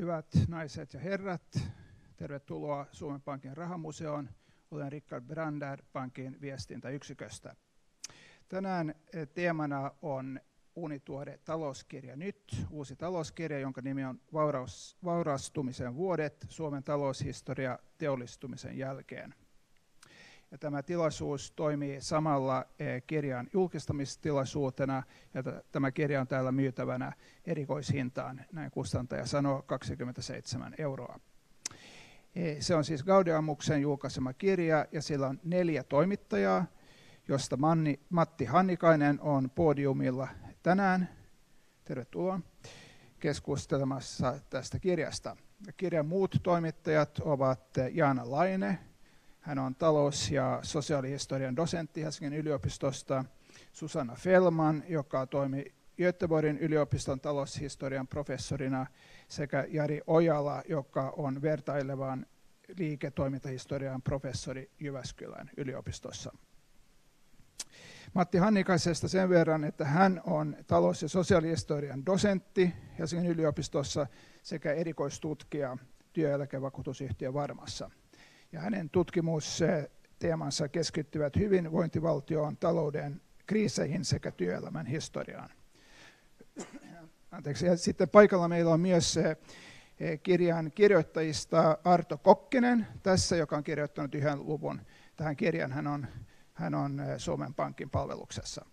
Hyvät naiset ja herrat, tervetuloa Suomen Pankin rahamuseoon. Olen Rickard Brander Pankin viestintäyksiköstä. Tänään teemana on uunituore talouskirja Nyt, uusi talouskirja, jonka nimi on Vaurastumisen vuodet, Suomen taloushistoria teollistumisen jälkeen. Ja tämä tilaisuus toimii samalla kirjan julkistamistilaisuutena, ja tämä kirja on täällä myytävänä erikoishintaan, näin kustantaja sanoo, 27 €. Se on siis Gaudeamuksen julkaisema kirja, ja sillä on 4 toimittajaa, josta Matti Hannikainen on podiumilla tänään. Tervetuloa keskustelemassa tästä kirjasta. Kirjan muut toimittajat ovat Jaana Laine. Hän on talous- ja sosiaalihistorian dosentti Helsingin yliopistosta. Susanna Fellman, joka toimi Göteborgin yliopiston taloushistorian professorina, sekä Jari Ojala, joka on vertailevan liiketoimintahistorian professori Jyväskylän yliopistossa. Matti Hannikaisesta sen verran, että hän on talous- ja sosiaalihistorian dosentti Helsingin yliopistossa sekä erikoistutkija työeläkevakuutusyhtiö Varmassa. Ja hänen tutkimusteemansa keskittyvät hyvinvointivaltioon, talouden kriiseihin sekä työelämän historiaan. Anteeksi. Ja sitten paikalla meillä on myös kirjan kirjoittajista Arto Kokkinen tässä, joka on kirjoittanut 1 luvun tähän kirjaan. Hän on Suomen Pankin palveluksessa.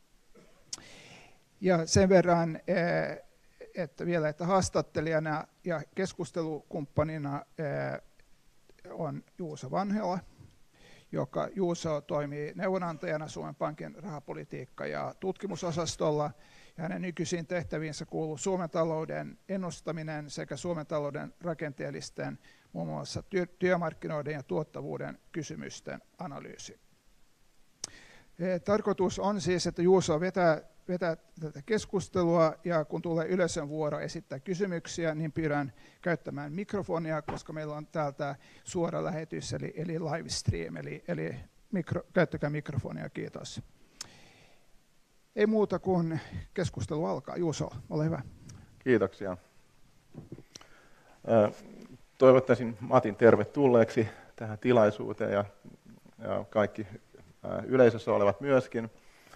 Ja sen verran, että haastattelijana ja keskustelukumppanina on Juuso Vanhela, joka Juuso toimii neuvonantajana Suomen Pankin rahapolitiikka- ja tutkimusosastolla. Ja hänen nykyisiin tehtäviinsä kuuluu Suomen talouden ennustaminen sekä Suomen talouden rakenteellisten, muun muassa työmarkkinoiden ja tuottavuuden kysymysten analyysi. Tarkoitus on siis, että Juuso vetää tätä keskustelua, ja kun tulee yleisön vuoro esittää kysymyksiä, niin pyydän käyttämään mikrofonia, koska meillä on täältä suora lähetys, eli live stream, eli käyttäkää mikrofonia, kiitos. Ei muuta kuin keskustelu alkaa. Juuso, ole hyvä. Kiitoksia. Toivottaisin Matin tervetulleeksi tähän tilaisuuteen ja kaikki yleisössä olevat myöskin.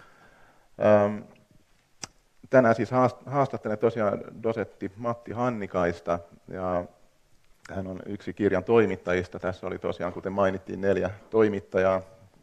Tänään siis haastattelen tosiaan dosentti Matti Hannikaista, ja hän on yksi kirjan toimittajista. Tässä oli tosiaan, kuten mainittiin, 4 toimittajaa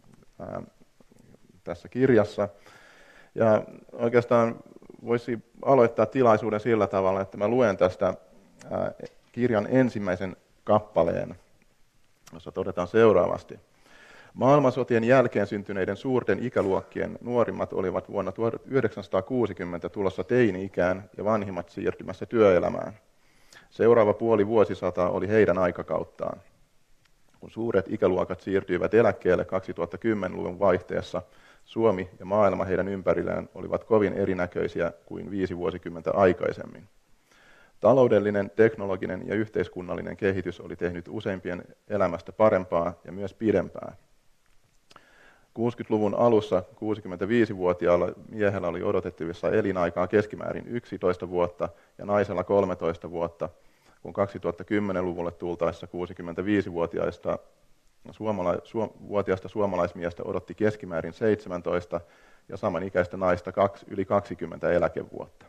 tässä kirjassa. Ja oikeastaan voisi aloittaa tilaisuuden sillä tavalla, että mä luen tästä kirjan ensimmäisen kappaleen, jossa todetaan seuraavasti. Maailmansotien jälkeen syntyneiden suurten ikäluokkien nuorimmat olivat vuonna 1960 tulossa teini-ikään ja vanhimmat siirtymässä työelämään. Seuraava puoli vuosisataa oli heidän aikakauttaan. Kun suuret ikäluokat siirtyivät eläkkeelle 2010-luvun vaihteessa, Suomi ja maailma heidän ympärillään olivat kovin erinäköisiä kuin 5 vuosikymmentä aikaisemmin. Taloudellinen, teknologinen ja yhteiskunnallinen kehitys oli tehnyt useimpien elämästä parempaa ja myös pidempää. 60-luvun alussa 65-vuotiaalla miehellä oli odotettavissa elinaikaa keskimäärin 11 vuotta ja naisella 13 vuotta, kun 2010-luvulle tultaessa 65-vuotiaista suomalaismiestä odotti keskimäärin 17 ja samanikäistä naista yli 20 eläkevuotta.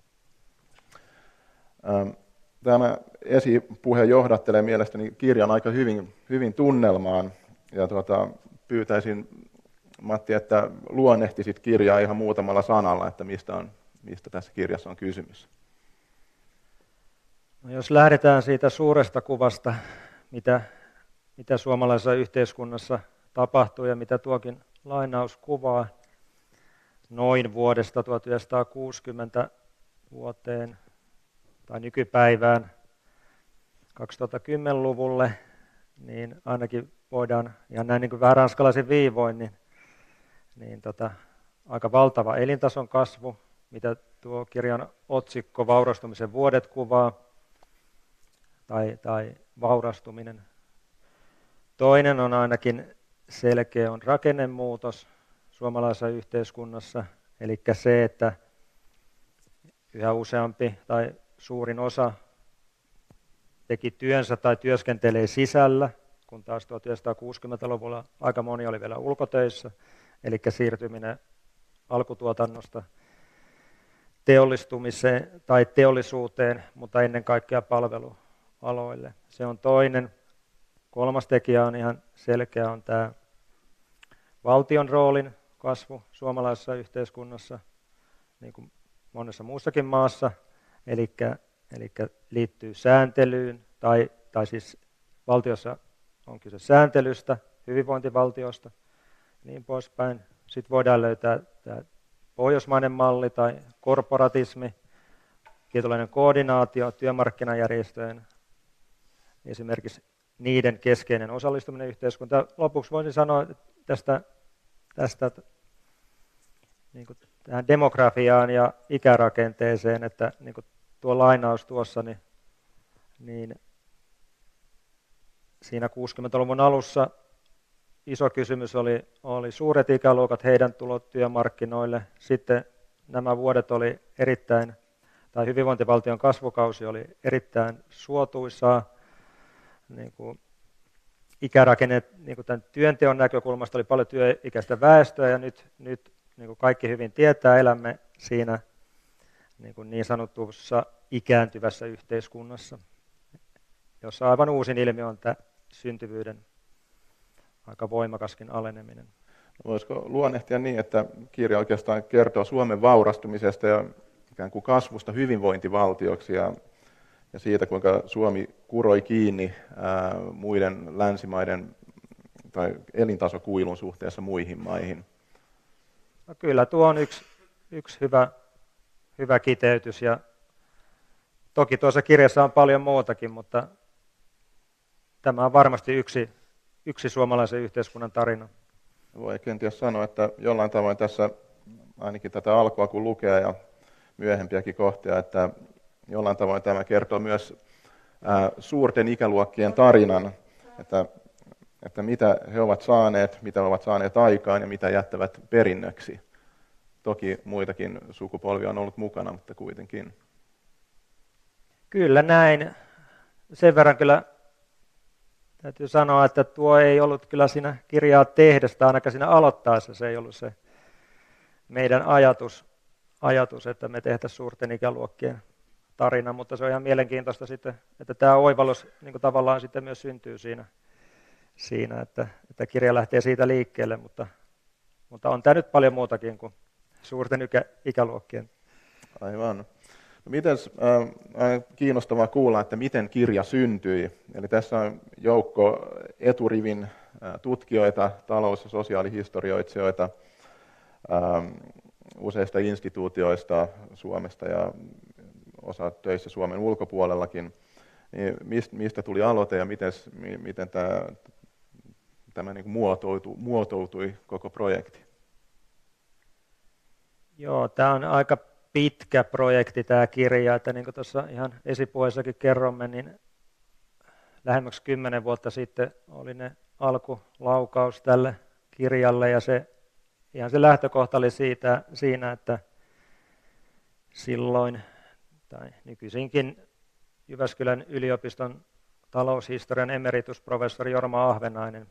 Tämä esipuhe johdattelee mielestäni kirjan aika hyvin tunnelmaan, ja pyytäisin Matti, että luonnehtisit kirjaa ihan muutamalla sanalla, että mistä tässä kirjassa on kysymys. No, jos lähdetään siitä suuresta kuvasta, mitä suomalaisessa yhteiskunnassa tapahtuu ja mitä tuokin lainaus kuvaa noin vuodesta 1960 vuoteen tai nykypäivään 2010-luvulle, niin ainakin voidaan ihan näin niin kuin vähän ranskalaisen viivoin, niin aika valtava elintason kasvu, mitä tuo kirjan otsikko Vaurastumisen vuodet kuvaa, tai vaurastuminen. Toinen on ainakin selkeä on rakennemuutos suomalaisessa yhteiskunnassa, eli se, että yhä useampi tai suurin osa teki työnsä tai työskentelee sisällä, kun taas 1960-luvulla aika moni oli vielä ulkotöissä, eli siirtyminen alkutuotannosta teollistumiseen tai teollisuuteen, mutta ennen kaikkea palvelualoille. Se on toinen. Kolmas tekijä on ihan selkeä, on tämä valtion roolin kasvu suomalaisessa yhteiskunnassa, niin kuin monessa muussakin maassa, eli liittyy sääntelyyn, tai siis valtiossa on kyse sääntelystä, hyvinvointivaltiosta, niin poispäin. Sitten voidaan löytää tämä pohjoismainen malli tai korporatismi, tietynlainen koordinaatio työmarkkinajärjestöjen, esimerkiksi niiden keskeinen osallistuminen yhteiskuntaan. Lopuksi voisin sanoa tästä niin kuin tähän demografiaan ja ikärakenteeseen, että niin kuin tuo lainaus tuossa, niin siinä 60-luvun alussa iso kysymys oli suuret ikäluokat, heidän tulot työmarkkinoille. Sitten nämä vuodet oli tai hyvinvointivaltion kasvukausi oli erittäin suotuisaa. Niin kuin ikärakenne niin kuin tämän työnteon näkökulmasta oli paljon työikäistä väestöä, ja nyt niin kuin kaikki hyvin tietää, elämme siinä niin sanotussa ikääntyvässä yhteiskunnassa, jossa aivan uusin ilmiö on tämä syntyvyyden aika voimakaskin aleneminen. Voisiko luonnehtia niin, että kirja oikeastaan kertoo Suomen vaurastumisesta ja ikään kuin kasvusta hyvinvointivaltioksi ja siitä, kuinka Suomi kuroi kiinni muiden länsimaiden tai elintasokuilun suhteessa muihin maihin? No kyllä, tuo on yksi hyvä kiteytys, ja toki tuossa kirjassa on paljon muutakin, mutta tämä on varmasti yksi suomalaisen yhteiskunnan tarina. Voi kenties sanoa, että jollain tavoin tässä ainakin tätä alkua kun lukee ja myöhempiäkin kohtia, että jollain tavoin tämä kertoo myös suurten ikäluokkien tarinan, että mitä he ovat saaneet, mitä ovat saaneet aikaan ja mitä jättävät perinnöksi. Toki muitakin sukupolvia on ollut mukana, mutta kuitenkin. Kyllä näin. Sen verran kyllä täytyy sanoa, että tuo ei ollut kyllä siinä kirjaa tehdessä, ainakaan siinä aloittaessa se ei ollut se meidän ajatus, että me tehtäisiin suurten ikäluokkien tarina, mutta se on ihan mielenkiintoista sitten, että tämä oivallus niin kuin tavallaan sitten myös syntyy siinä että kirja lähtee siitä liikkeelle, mutta on tämä nyt paljon muutakin kuin suurten ikäluokkien. Aivan. No mites, kiinnostavaa kuulla, että miten kirja syntyi. Eli tässä on joukko eturivin tutkijoita, talous- ja sosiaalihistorioitsijoita useista instituutioista Suomesta ja osa töissä Suomen ulkopuolellakin. Niin mistä tuli aloite ja miten tämä niin kuin muotoutui koko projekti? Joo, tämä on aika pitkä projekti tämä kirja, että niin kuin tuossa ihan esipuheessakin kerromme, niin lähemmäksi 10 vuotta sitten oli ne alkulaukaus tälle kirjalle, ja ihan se lähtökohta oli siinä, että silloin tai nykyisinkin Jyväskylän yliopiston taloushistorian emeritusprofessori Jorma Ahvenainen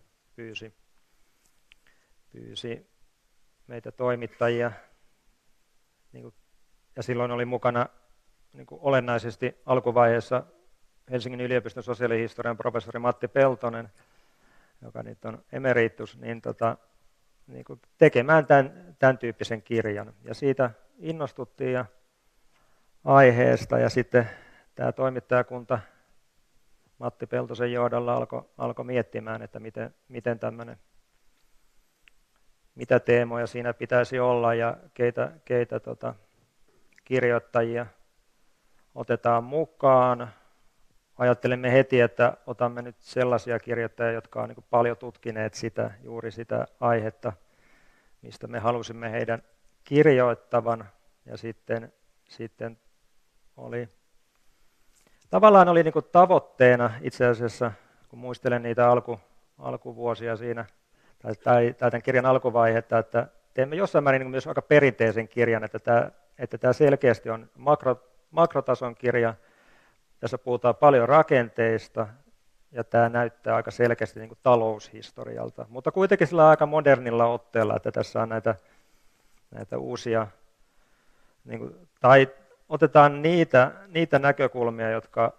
pyysi meitä toimittajia, ja silloin oli mukana olennaisesti alkuvaiheessa Helsingin yliopiston sosiaalihistorian professori Matti Peltonen, joka nyt on emeritus, niin tekemään tämän tyyppisen kirjan. Ja siitä innostuttiin ja aiheesta, ja sitten tämä toimittajakunta Matti Peltosen johdolla alkoi miettimään, että miten mitä teemoja siinä pitäisi olla ja keitä kirjoittajia otetaan mukaan. Ajattelimme heti, että otamme nyt sellaisia kirjoittajia, jotka ovat paljon tutkineet juuri sitä aihetta, mistä me halusimme heidän kirjoittavan. Ja sitten tavallaan oli tavoitteena itse asiassa, kun muistelen niitä alkuvuosia siinä, tai tämän kirjan alkuvaihetta, että teemme jossain määrin myös aika perinteisen kirjan, että tämä selkeästi on makrotason kirja, tässä puhutaan paljon rakenteista, ja tämä näyttää aika selkeästi niin kuin taloushistorialta, mutta kuitenkin sillä aika modernilla otteella, että tässä on näitä uusia, niin kuin, tai otetaan niitä näkökulmia,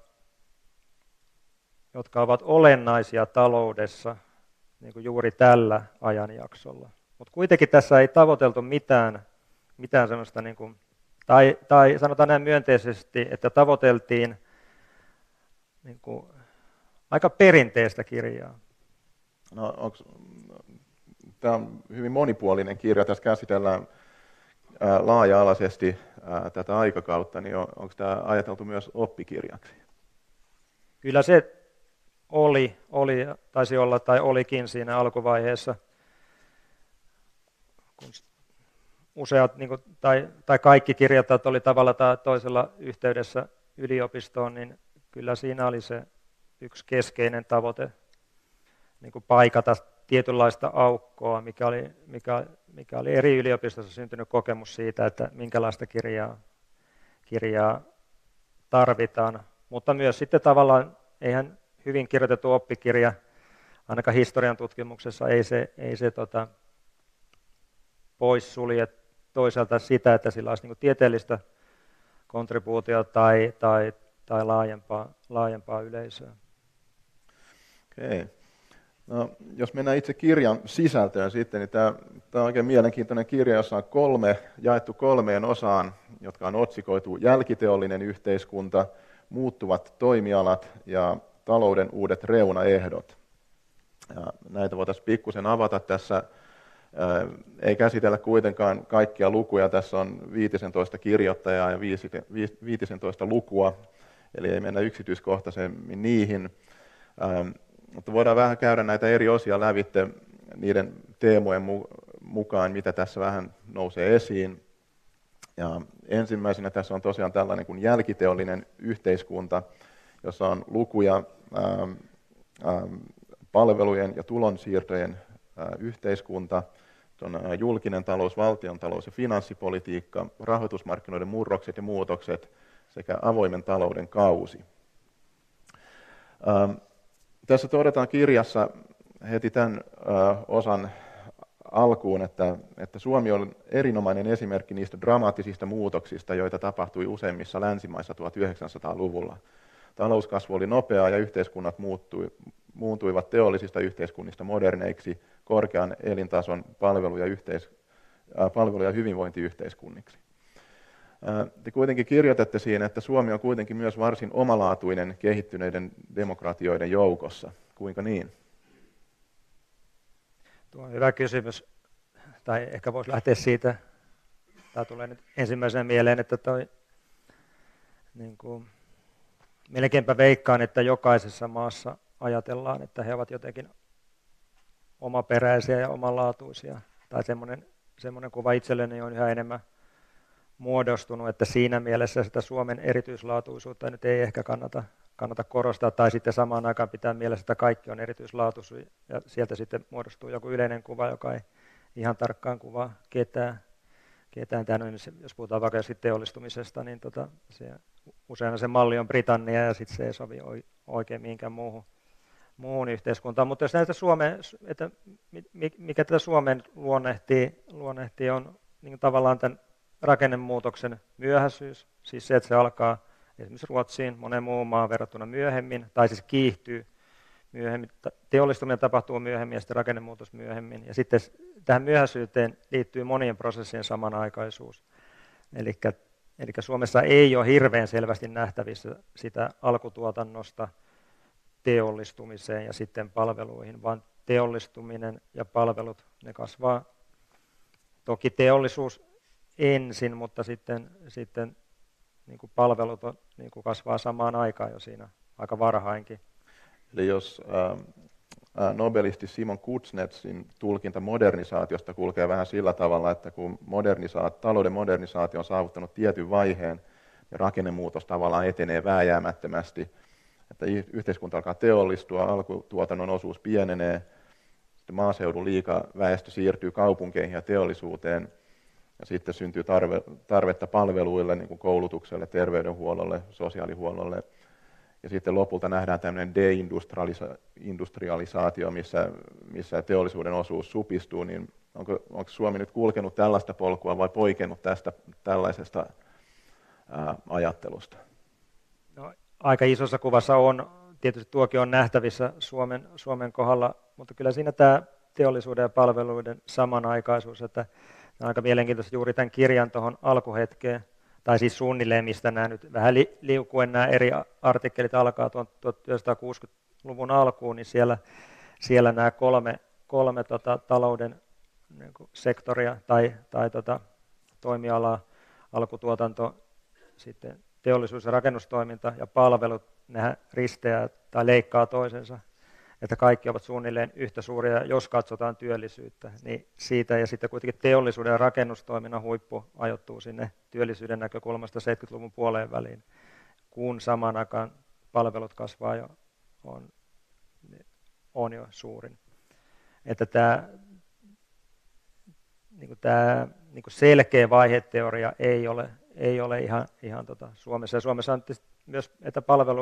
jotka ovat olennaisia taloudessa niin kuin juuri tällä ajanjaksolla. Mutta kuitenkin tässä ei tavoiteltu mitään sellaista, niin kuin, tai sanotaan näin myönteisesti, että tavoiteltiin niin kuin aika perinteistä kirjaa. No, tämä on hyvin monipuolinen kirja. Tässä käsitellään laaja-alaisesti tätä aikakautta, niin onko tämä ajateltu myös oppikirjaksi? Kyllä se taisi olla tai olikin siinä alkuvaiheessa, kun useat niin kuin, tai kaikki kirjoittajat oli tavalla tai toisella yhteydessä yliopistoon, niin kyllä siinä oli se yksi keskeinen tavoite niin kuin paikata tietynlaista aukkoa, mikä oli eri yliopistossa syntynyt kokemus siitä, että minkälaista kirjaa tarvitaan. Mutta myös sitten tavallaan, eihän hyvin kirjoitettu oppikirja, ainakaan historian tutkimuksessa, ei se poissulje toisaalta sitä, että sillä olisi niin kuin tieteellistä kontribuutiota tai laajempaa yleisöä. Okei. No, jos mennään itse kirjan sisältöön sitten, niin tämä on oikein mielenkiintoinen kirja, jossa on jaettu 3 osaan, jotka on otsikoitu jälkiteollinen yhteiskunta, muuttuvat toimialat ja talouden uudet reunaehdot. Ja näitä voitaisiin pikkusen avata tässä. Ei käsitellä kuitenkaan kaikkia lukuja. Tässä on 15 kirjoittajaa ja 15 lukua, eli ei mennä yksityiskohtaisemmin niihin. Mutta voidaan vähän käydä näitä eri osia lävitse niiden teemojen mukaan, mitä tässä vähän nousee esiin. Ja ensimmäisenä tässä on tosiaan tällainen kuin jälkiteollinen yhteiskunta, jossa on lukuja palvelujen ja tulonsiirtojen yhteiskunta, on julkinen talous, valtiontalous ja finanssipolitiikka, rahoitusmarkkinoiden murrokset ja muutokset sekä avoimen talouden kausi. Tässä todetaan kirjassa heti tämän osan alkuun, että Suomi on erinomainen esimerkki niistä dramaattisista muutoksista, joita tapahtui useimmissa länsimaissa 1900-luvulla. Talouskasvu oli nopeaa ja yhteiskunnat muuntuivat teollisista yhteiskunnista moderneiksi, korkean elintason palvelu- ja hyvinvointiyhteiskunniksi. Te kuitenkin kirjoitatte siinä, että Suomi on kuitenkin myös varsin omalaatuinen kehittyneiden demokratioiden joukossa. Kuinka niin? Tuo on hyvä kysymys. Tai ehkä voisi lähteä siitä, tämä tulee nyt ensimmäisenä mieleen, että melkeinpä veikkaan, että jokaisessa maassa ajatellaan, että he ovat jotenkin omaperäisiä ja omanlaatuisia. Tai semmoinen kuva itselleni on yhä enemmän muodostunut, että siinä mielessä sitä Suomen erityislaatuisuutta nyt ei ehkä kannata korostaa, tai sitten samaan aikaan pitää mielessä, että kaikki on erityislaatuisia, ja sieltä sitten muodostuu joku yleinen kuva, joka ei ihan tarkkaan kuvaa ketään. Jos puhutaan vaikka teollistumisesta, niin usein se malli on Britannia, ja sitten se ei sovi oikein mihinkään muuhun yhteiskuntaan. Mutta jos näitä mikä tätä Suomen luonnehtii on niin tavallaan tämän rakennemuutoksen myöhäisyys, siis se, että se alkaa esimerkiksi Ruotsiin, monen muun maan verrattuna myöhemmin, tai siis kiihtyy myöhemmin. Teollistuminen tapahtuu myöhemmin ja sitten rakennemuutos myöhemmin. Ja sitten tähän myöhäisyyteen liittyy monien prosessien samanaikaisuus. Eli Suomessa ei ole hirveän selvästi nähtävissä sitä alkutuotannosta teollistumiseen ja sitten palveluihin, vaan teollistuminen ja palvelut, ne kasvaa. Toki teollisuus ensin, mutta sitten niin kuin palvelut niin kuin kasvaa samaan aikaan jo siinä aika varhainkin. Eli jos nobelisti Simon Kuznetsin tulkinta modernisaatiosta kulkee vähän sillä tavalla, että kun talouden modernisaatio on saavuttanut tietyn vaiheen, niin rakennemuutos tavallaan etenee vääjäämättömästi, että yhteiskunta alkaa teollistua, alkutuotannon osuus pienenee, sitten maaseudun liikaväestö siirtyy kaupunkeihin ja teollisuuteen, ja sitten syntyy tarvetta palveluille, niin kuin koulutukselle, terveydenhuollolle, sosiaalihuollolle, Ja sitten lopulta nähdään tämmöinen deindustrialisaatio, missä teollisuuden osuus supistuu, niin onko Suomi nyt kulkenut tällaista polkua vai poikennut tästä tällaisesta ajattelusta? No, aika isossa kuvassa on, tietysti tuokin on nähtävissä Suomen kohdalla, mutta kyllä siinä tämä teollisuuden ja palveluiden samanaikaisuus, että on aika mielenkiintoista juuri tämän kirjan tuohon alkuhetkeen, tai siis suunnilleen, mistä nämä nyt vähän liukuen nämä eri artikkelit alkaa 1960-luvun alkuun, niin siellä nämä kolme talouden niin kuin sektoria tai toimialaa, alkutuotanto, sitten teollisuus- ja rakennustoiminta ja palvelut, nehän risteää tai leikkaa toisensa, että kaikki ovat suunnilleen yhtä suuria, jos katsotaan työllisyyttä, niin siitä ja sitten kuitenkin teollisuuden ja rakennustoiminnan huippu ajoittuu sinne työllisyyden näkökulmasta 70-luvun puoleen väliin, kun samaan aikaan palvelut kasvaa ja on jo suurin. Että tämä selkeä vaiheteoria ei ole ihan Suomessa. Ja Suomessa on myös, että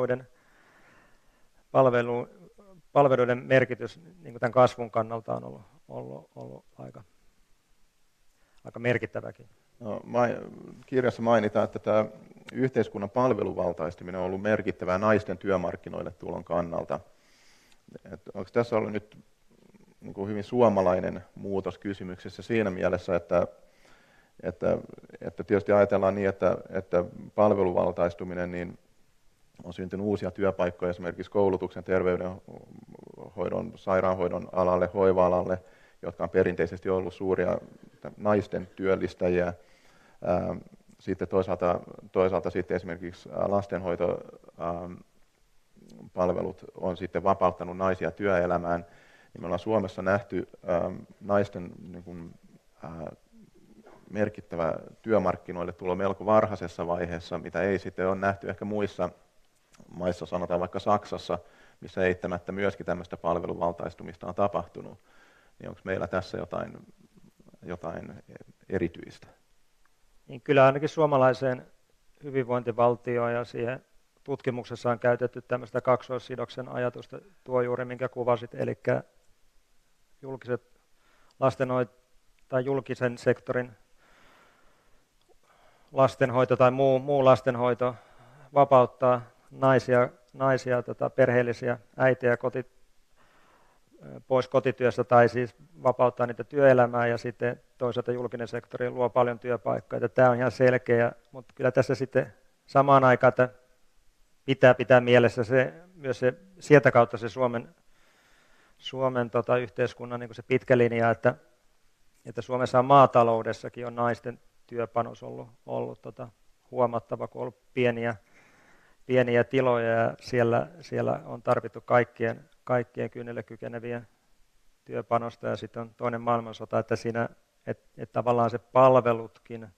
palveluiden merkitys niin tämän kasvun kannalta on ollut aika merkittäväkin. No, kirjassa mainitaan, että tämä yhteiskunnan palveluvaltaistuminen on ollut merkittävää naisten työmarkkinoille tulon kannalta. Onko tässä ollut nyt niin kuin hyvin suomalainen muutos kysymyksessä siinä mielessä, että tietysti ajatellaan niin, että palveluvaltaistuminen niin on syntynyt uusia työpaikkoja esimerkiksi koulutuksen, terveydenhoidon, sairaanhoidon alalle, hoiva-alalle, jotka on perinteisesti ollut suuria naisten työllistäjiä. Sitten toisaalta sitten esimerkiksi lastenhoitopalvelut on sitten vapauttanut naisia työelämään. Niin me ollaan Suomessa nähty naisten niin kuin, merkittävä työmarkkinoille tulo melko varhaisessa vaiheessa, mitä ei sitten ole nähty ehkä muissa maissa, sanotaan vaikka Saksassa, missä eittämättä myöskin tämmöistä palveluvaltaistumista on tapahtunut. Niin onko meillä tässä jotain erityistä? Niin kyllä ainakin suomalaiseen hyvinvointivaltioon ja siihen tutkimuksessa on käytetty tämmöistä kaksoissidoksen ajatusta, tuo juuri minkä kuvasit, eli julkisen sektorin lastenhoito tai muu lastenhoito vapauttaa naisia perheellisiä äitejä pois kotityöstä tai siis vapauttaa niitä työelämää ja sitten toisaalta julkinen sektori luo paljon työpaikkoja. Tämä on ihan selkeä, mutta kyllä tässä sitten samaan aikaan pitää mielessä myös sieltä kautta se Suomen yhteiskunnan niin kuin se pitkä linja, että Suomessa maataloudessakin on naisten työpanos ollut huomattava, kun on ollut pieniä tiloja ja siellä on tarvittu kaikkien kynnelle kykenevien työpanosta ja sitten on toinen maailmansota, että siinä että tavallaan se palvelutkin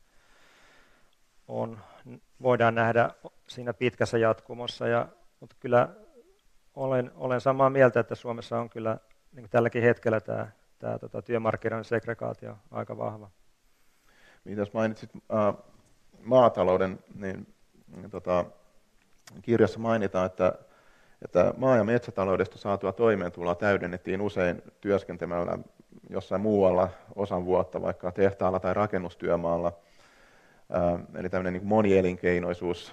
voidaan nähdä siinä pitkässä jatkumossa, mutta kyllä olen samaa mieltä, että Suomessa on kyllä niin tälläkin hetkellä tämä työmarkkinoiden segregaatio aika vahva. Mitäs mainitsit maatalouden, niin kirjassa mainitaan, että maa- ja metsätaloudesta saatua toimeentuloa täydennettiin usein työskentelemällä jossain muualla osan vuotta, vaikka tehtaalla tai rakennustyömaalla. Eli tämmöinen niin monielinkeinoisuus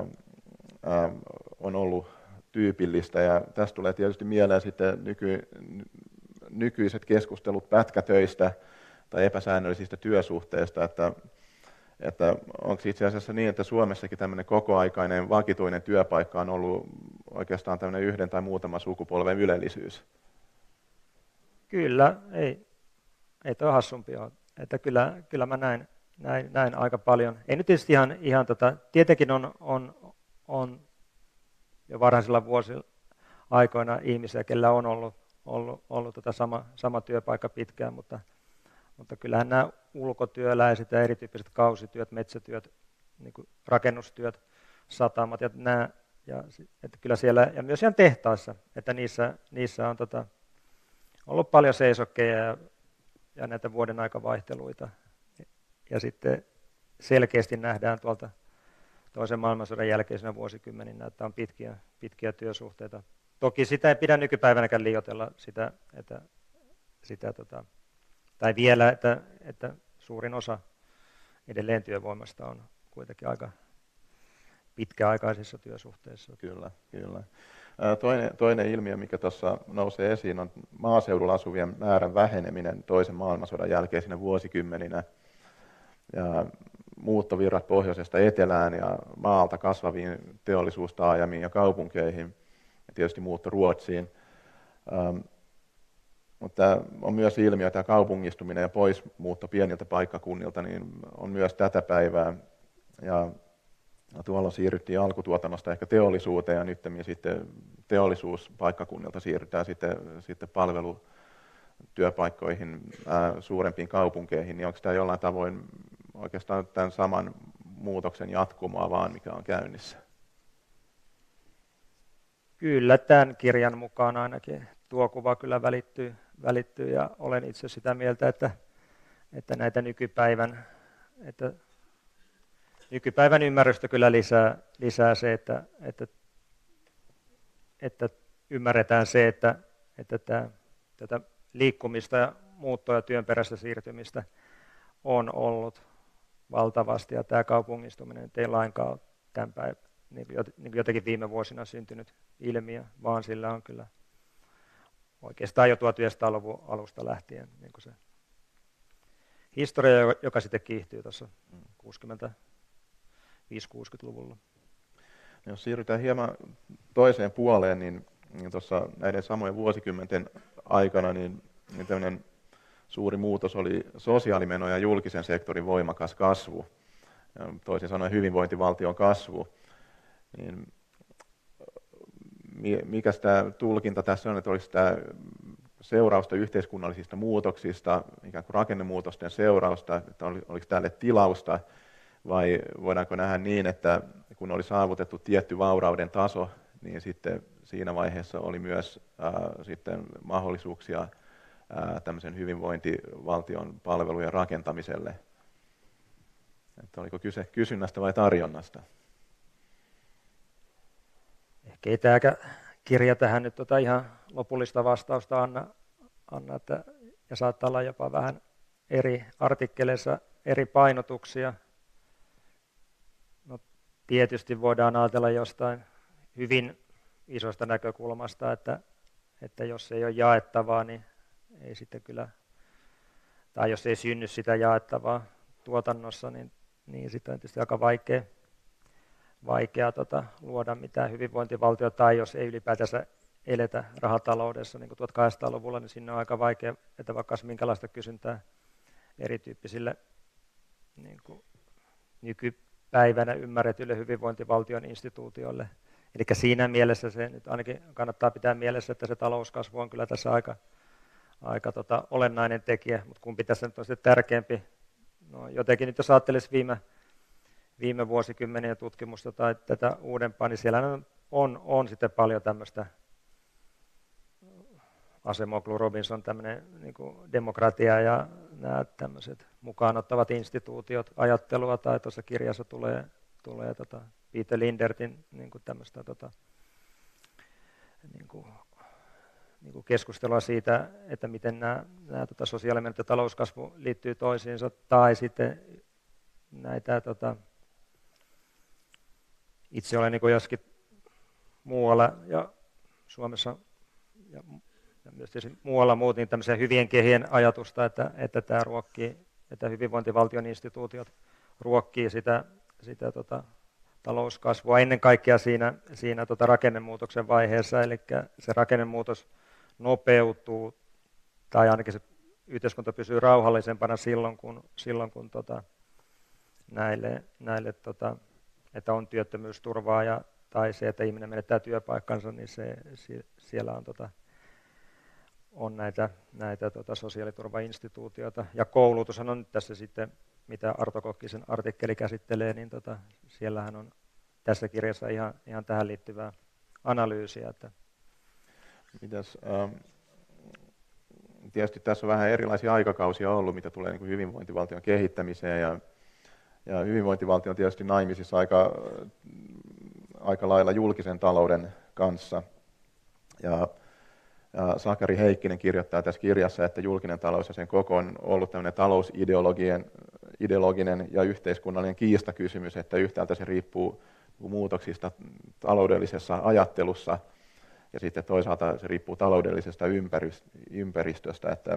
on ollut tyypillistä, ja tästä tulee tietysti mieleen sitten nykyiset keskustelut pätkätöistä tai epäsäännöllisistä työsuhteista, että onko itse asiassa niin, että Suomessakin tämmöinen kokoaikainen vakituinen työpaikka on ollut oikeastaan tämmöinen yhden tai muutaman sukupolven ylellisyys? Kyllä, ei toi hassumpi ole. Että kyllä mä näin aika paljon. Ei nyt tietysti ihan tietenkin on jo varhaisilla vuosilla aikoina ihmisiä, kellä on ollut sama työpaikka pitkään, mutta kyllähän nämä ulkotyöläiset ja erityyppiset kausityöt, metsätyöt, niin kuin rakennustyöt, satamat ja nämä, että kyllä siellä, ja myös ihan tehtaissa, että niissä on ollut paljon seisokkeja ja näitä vuoden aikavaihteluita. Ja sitten selkeästi nähdään toisen maailmansodan jälkeisenä vuosikymmeninä, että on pitkiä työsuhteita. Toki sitä ei pidä nykypäivänäkään liioitella tai vielä, että suurin osa edelleen työvoimasta on kuitenkin aika pitkäaikaisissa työsuhteissa. Kyllä. Toinen ilmiö, mikä tuossa nousee esiin, on maaseudulla asuvien määrän väheneminen toisen maailmansodan jälkeisinä vuosikymmeninä. Ja muuttovirrat pohjoisesta etelään ja maalta kasvaviin teollisuustaajamiin ja kaupunkeihin ja tietysti muutto Ruotsiin. Mutta on myös ilmiö, että kaupungistuminen ja poismuutto pieniltä paikkakunnilta niin on myös tätä päivää. Ja tuolla siirryttiin alkutuotannosta ehkä teollisuuteen ja nyt sitten teollisuuspaikkakunnilta siirrytään sitten palvelutyöpaikkoihin, suurempiin kaupunkeihin. Niin onko tämä jollain tavoin oikeastaan tämän saman muutoksen jatkumoa vaan, mikä on käynnissä? Kyllä, tämän kirjan mukaan ainakin tuo kuva kyllä välittyy ja olen itse sitä mieltä, että näitä nykypäivän ymmärrystä kyllä lisää se, että ymmärretään se, että tätä liikkumista ja muuttoa ja työn perässä siirtymistä on ollut valtavasti ja tämä kaupungistuminen ei lainkaan ole tämän päivän, niin jotenkin viime vuosina syntynyt ilmiö, vaan sillä on kyllä oikeastaan jo 1900-luvun alusta lähtien niin kuin se historia, joka sitten kiihtyy tuossa 65-60-luvulla. Jos siirrytään hieman toiseen puoleen, niin tuossa näiden samojen vuosikymmenten aikana niin tämmöinen suuri muutos oli sosiaalimeno ja julkisen sektorin voimakas kasvu, ja toisin sanoen hyvinvointivaltion kasvu. Niin mikäs tämä tulkinta tässä on, että oliko tämä seurausta yhteiskunnallisista muutoksista, ikään kuin rakennemuutosten seurausta, että oliko tälle tilausta, vai voidaanko nähdä niin, että kun oli saavutettu tietty vaurauden taso, niin sitten siinä vaiheessa oli myös sitten mahdollisuuksia tämmöisen hyvinvointivaltion palvelujen rakentamiselle. Että oliko kyse kysynnästä vai tarjonnasta? Ehkä ei tämä kirja tähän nyt ihan lopullista vastausta anna ja saattaa olla jopa vähän eri artikkeleissa eri painotuksia. No, tietysti voidaan ajatella jostain hyvin isosta näkökulmasta, että jos ei ole jaettavaa, niin ei sitten kyllä, tai jos ei synny sitä jaettavaa tuotannossa, niin sitten on tietysti aika vaikea luoda mitään hyvinvointivaltiota, tai jos ei ylipäätänsä eletä rahataloudessa niin kuin 1800-luvulla, niin sinne on aika vaikea, että vaikka minkälaista kysyntää erityyppisille niin kuin nykypäivänä ymmärretyille hyvinvointivaltion instituutioille. Eli siinä mielessä se nyt ainakin kannattaa pitää mielessä, että se talouskasvu on kyllä tässä aika olennainen tekijä, mutta kumpi tässä nyt on sitten tärkeämpi? No, jotenkin nyt jos ajattelisi viime vuosikymmenien tutkimusta tai tätä uudempaa, niin siellä on sitten paljon tämmöistä Acemoglu Robinson tämmöinen niin kuin demokratia ja nämä tämmöiset mukaan ottavat instituutiot ajattelua, tai tuossa kirjassa tulee Peter Lindertin niin kuin tämmöistä niin kuin keskustelua siitä, että miten nämä sosiaalimenot ja talouskasvu liittyy toisiinsa, tai sitten näitä itse olen niin joskin muualla ja Suomessa ja myös muualla muutin tämmöisen hyvien kehien ajatusta, että tämä ruokkii, että hyvinvointivaltion instituutiot ruokkii sitä talouskasvua ennen kaikkea siinä rakennemuutoksen vaiheessa, eli se rakennemuutos nopeutuu, tai ainakin se yhteiskunta pysyy rauhallisempana silloin kun näille että on työttömyysturvaa tai se, että ihminen menettää työpaikkansa, niin siellä on näitä sosiaaliturvainstituutioita. Ja koulutushan on nyt tässä sitten, mitä Arto Kokkisen artikkeli käsittelee, niin siellähän on tässä kirjassa ihan tähän liittyvää analyysiä. Että. Mitäs, tietysti tässä on vähän erilaisia aikakausia ollut, mitä tulee niin kuin hyvinvointivaltion kehittämiseen, Ja hyvinvointivaltio on tietysti naimisissa aika lailla julkisen talouden kanssa. Ja Sakari Heikkinen kirjoittaa tässä kirjassa, että julkinen talous ja sen koko on ollut tämmöinen talousideologinen ja yhteiskunnallinen kiistakysymys, että yhtäältä se riippuu muutoksista taloudellisessa ajattelussa ja sitten toisaalta se riippuu taloudellisesta ympäristöstä, että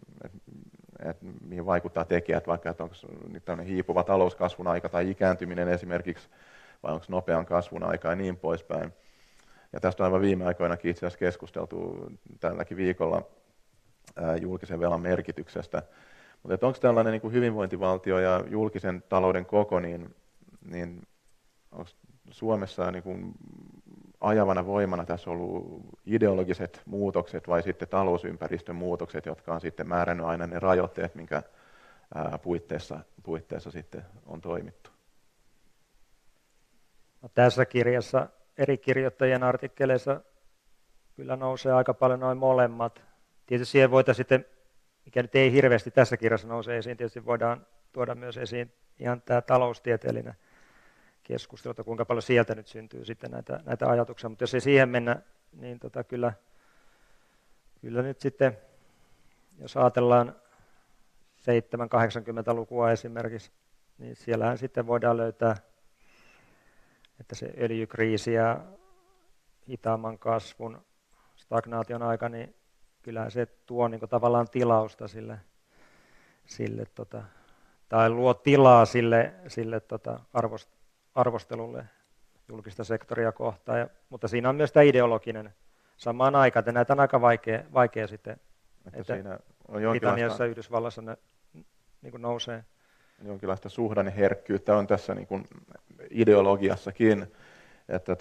mihin vaikuttaa tekijät, vaikka että onko nyt tämmöinen hiipuva talouskasvun aika tai ikääntyminen esimerkiksi, vai onko nopean kasvun aika ja niin poispäin. Ja tästä on aivan viime aikoinakin itse asiassa keskusteltu tälläkin viikolla julkisen velan merkityksestä. Mutta onko tällainen niin kuin hyvinvointivaltio ja julkisen talouden koko, niin onko Suomessa niin kuin ajavana voimana tässä ollut ideologiset muutokset vai sitten talousympäristön muutokset, jotka on sitten määrännyt aina ne rajoitteet, minkä puitteissa sitten on toimittu? No, tässä kirjassa eri kirjoittajien artikkeleissa kyllä nousee aika paljon noin molemmat. Tietysti siihen voitaisiin sitten, mikä nyt ei hirveästi tässä kirjassa nouse esiin, tietysti voidaan tuoda myös esiin ihan tämä taloustieteellinen keskustelu, että kuinka paljon sieltä nyt syntyy sitten näitä ajatuksia. Mutta jos ei siihen mennä, niin kyllä nyt sitten, jos ajatellaan 70-80-lukua esimerkiksi, niin siellähän sitten voidaan löytää, että se öljykriisi ja hitaamman kasvun, stagnaation aika, niin kyllähän se tuo niin kuin tavallaan tilausta sille tai luo tilaa sille arvostelulle julkista sektoria kohtaan. Mutta siinä on myös tämä ideologinen samaan aikaan, että näitä on aika vaikea sitten, että Britanniassa ja Yhdysvallassa ne niin kuin nousee. Jonkinlaista suhdanneherkkyyttä on tässä niin kuin ideologiassakin, että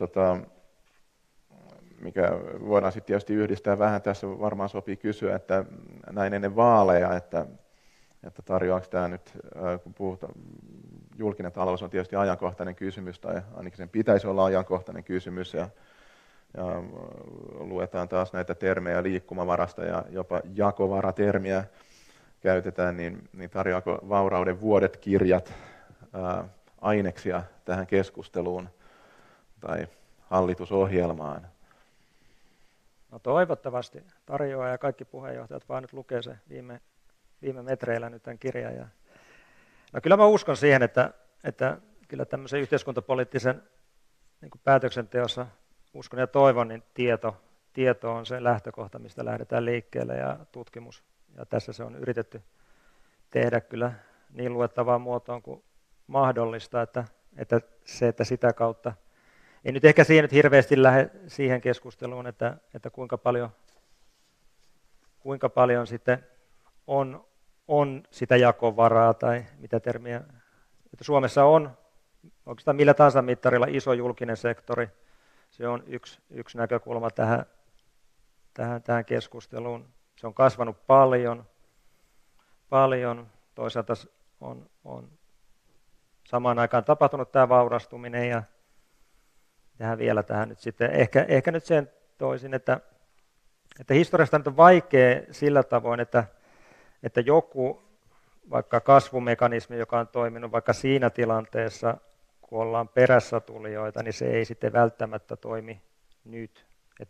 mikä voidaan sitten tietysti yhdistää vähän, tässä varmaan sopii kysyä, että näin ennen vaaleja, että tarjoaako tämä nyt, kun puhutaan, julkinen talous on tietysti ajankohtainen kysymys, tai ainakin sen pitäisi olla ajankohtainen kysymys, ja luetaan taas näitä termejä liikkumavarasta ja jopa jakovaratermiä käytetään, niin tarjoaako Vaurauden vuodet-kirjat aineksia tähän keskusteluun tai hallitusohjelmaan? No toivottavasti tarjoaa, ja kaikki puheenjohtajat vaan nyt lukee se viime metreillä nyt tämän kirjan. No kyllä mä uskon siihen, että kyllä tämmöisen yhteiskuntapoliittisen niin kuin päätöksenteossa uskon ja toivon, niin tieto on se lähtökohta, mistä lähdetään liikkeelle, ja tutkimus. Ja tässä se on yritetty tehdä kyllä niin luettavaan muotoon kuin mahdollista, että sitä kautta, ei nyt ehkä siihen nyt hirveästi lähde siihen keskusteluun, että kuinka paljon sitten on sitä jakovaraa tai mitä termiä. Että Suomessa on oikeastaan millä tahansa mittarilla iso julkinen sektori. Se on yksi näkökulma tähän keskusteluun. Se on kasvanut paljon. Toisaalta on samaan aikaan tapahtunut tämä vaurastuminen ja tähän nyt sitten ehkä nyt sen toisin, että historiasta nyt on vaikea sillä tavoin, että joku vaikka kasvumekanismi, joka on toiminut vaikka siinä tilanteessa, kun ollaan perässä tulijoita, niin se ei sitten välttämättä toimi nyt.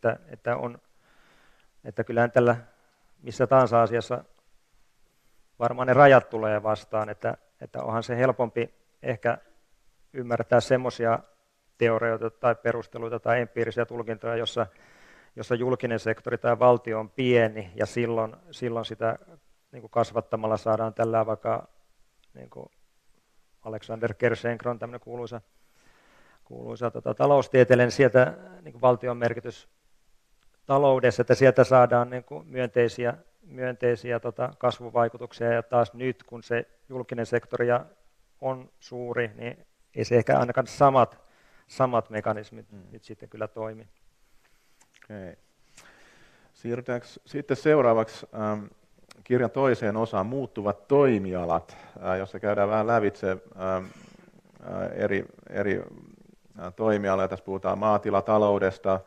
Että kyllähän tällä missä tahansa asiassa varmaan ne rajat tulee vastaan, että onhan se helpompi ehkä ymmärtää semmoisia teorioita tai perusteluita tai empiirisiä tulkintoja, jossa julkinen sektori tai valtio on pieni ja silloin sitä niin kuin kasvattamalla saadaan tällä vaikka niin kuin Alexander Kershenko on tämmöinen kuuluisa taloustieteellinen sieltä niin kuin valtion merkitys taloudessa, että sieltä saadaan niin kuin myönteisiä kasvuvaikutuksia, ja taas nyt kun se julkinen sektori on suuri, niin ei se ehkä ainakaan samat mekanismit nyt sitten kyllä toimi. Okay. Siirrytäänkö sitten seuraavaksi kirjan toiseen osaan, muuttuvat toimialat, jossa käydään vähän lävitse eri toimialoja. Tässä puhutaan maatilataloudesta,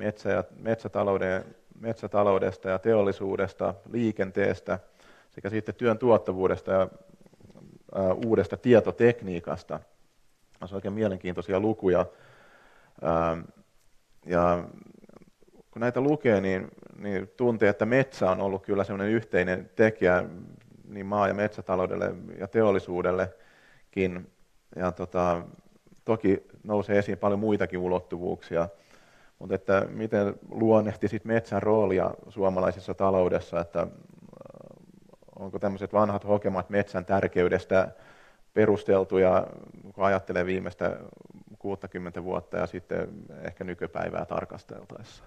metsätaloudesta ja teollisuudesta, liikenteestä sekä sitten työn tuottavuudesta. Ja uudesta tietotekniikasta. Se on oikein mielenkiintoisia lukuja. Ja kun näitä lukee, niin tuntee, että metsä on ollut kyllä sellainen yhteinen tekijä niin maa- ja metsätaloudelle ja teollisuudellekin. Ja toki nousee esiin paljon muitakin ulottuvuuksia. Mutta että miten luonnehtisit metsän roolia suomalaisessa taloudessa, että onko tämmöiset vanhat hokemat metsän tärkeydestä perusteltuja, kun ajattelee viimeistä 60 vuotta ja sitten ehkä nykypäivää tarkasteltaessa?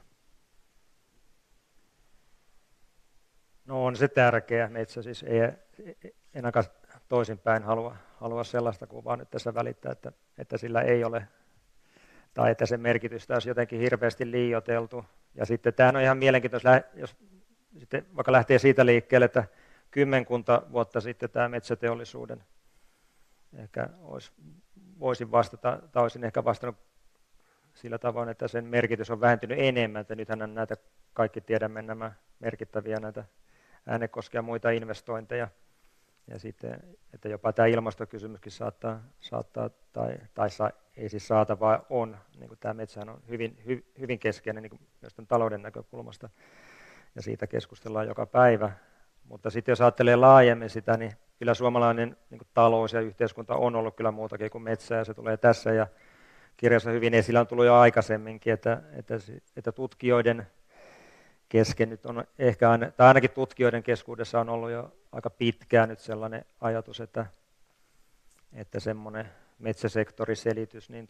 No on se tärkeä metsä, siis en ainakaan toisinpäin halua sellaista kuvaa nyt tässä välittää, että sillä ei ole, tai että sen merkitystä olisi jotenkin hirveästi liioiteltu. Ja sitten tämä on ihan mielenkiintoista, jos sitten vaikka lähtee siitä liikkeelle, että kymmenkunta vuotta sitten tämä metsäteollisuuden, ehkä voisin vastata, tai olisin ehkä vastannut sillä tavoin, että sen merkitys on vähentynyt enemmän, että nythän näitä kaikki tiedämme nämä merkittäviä näitä Äänekoskea ja muita investointeja, ja sitten, että jopa tämä ilmastokysymyskin saattaa ei siis saata, vaan on, niin kuin tämä metsähän on hyvin keskeinen niin kuin myös tämän talouden näkökulmasta, ja siitä keskustellaan joka päivä. Mutta sitten jos ajattelee laajemmin sitä, niin kyllä suomalainen niin kuin talous ja yhteiskunta on ollut kyllä muutakin kuin metsää, ja se tulee tässä, ja kirjassa hyvin esillä on tullut jo aikaisemminkin, että tutkijoiden kesken nyt on ehkä, tai ainakin tutkijoiden keskuudessa on ollut jo aika pitkään nyt sellainen ajatus, että semmoinen metsäsektoriselitys, niin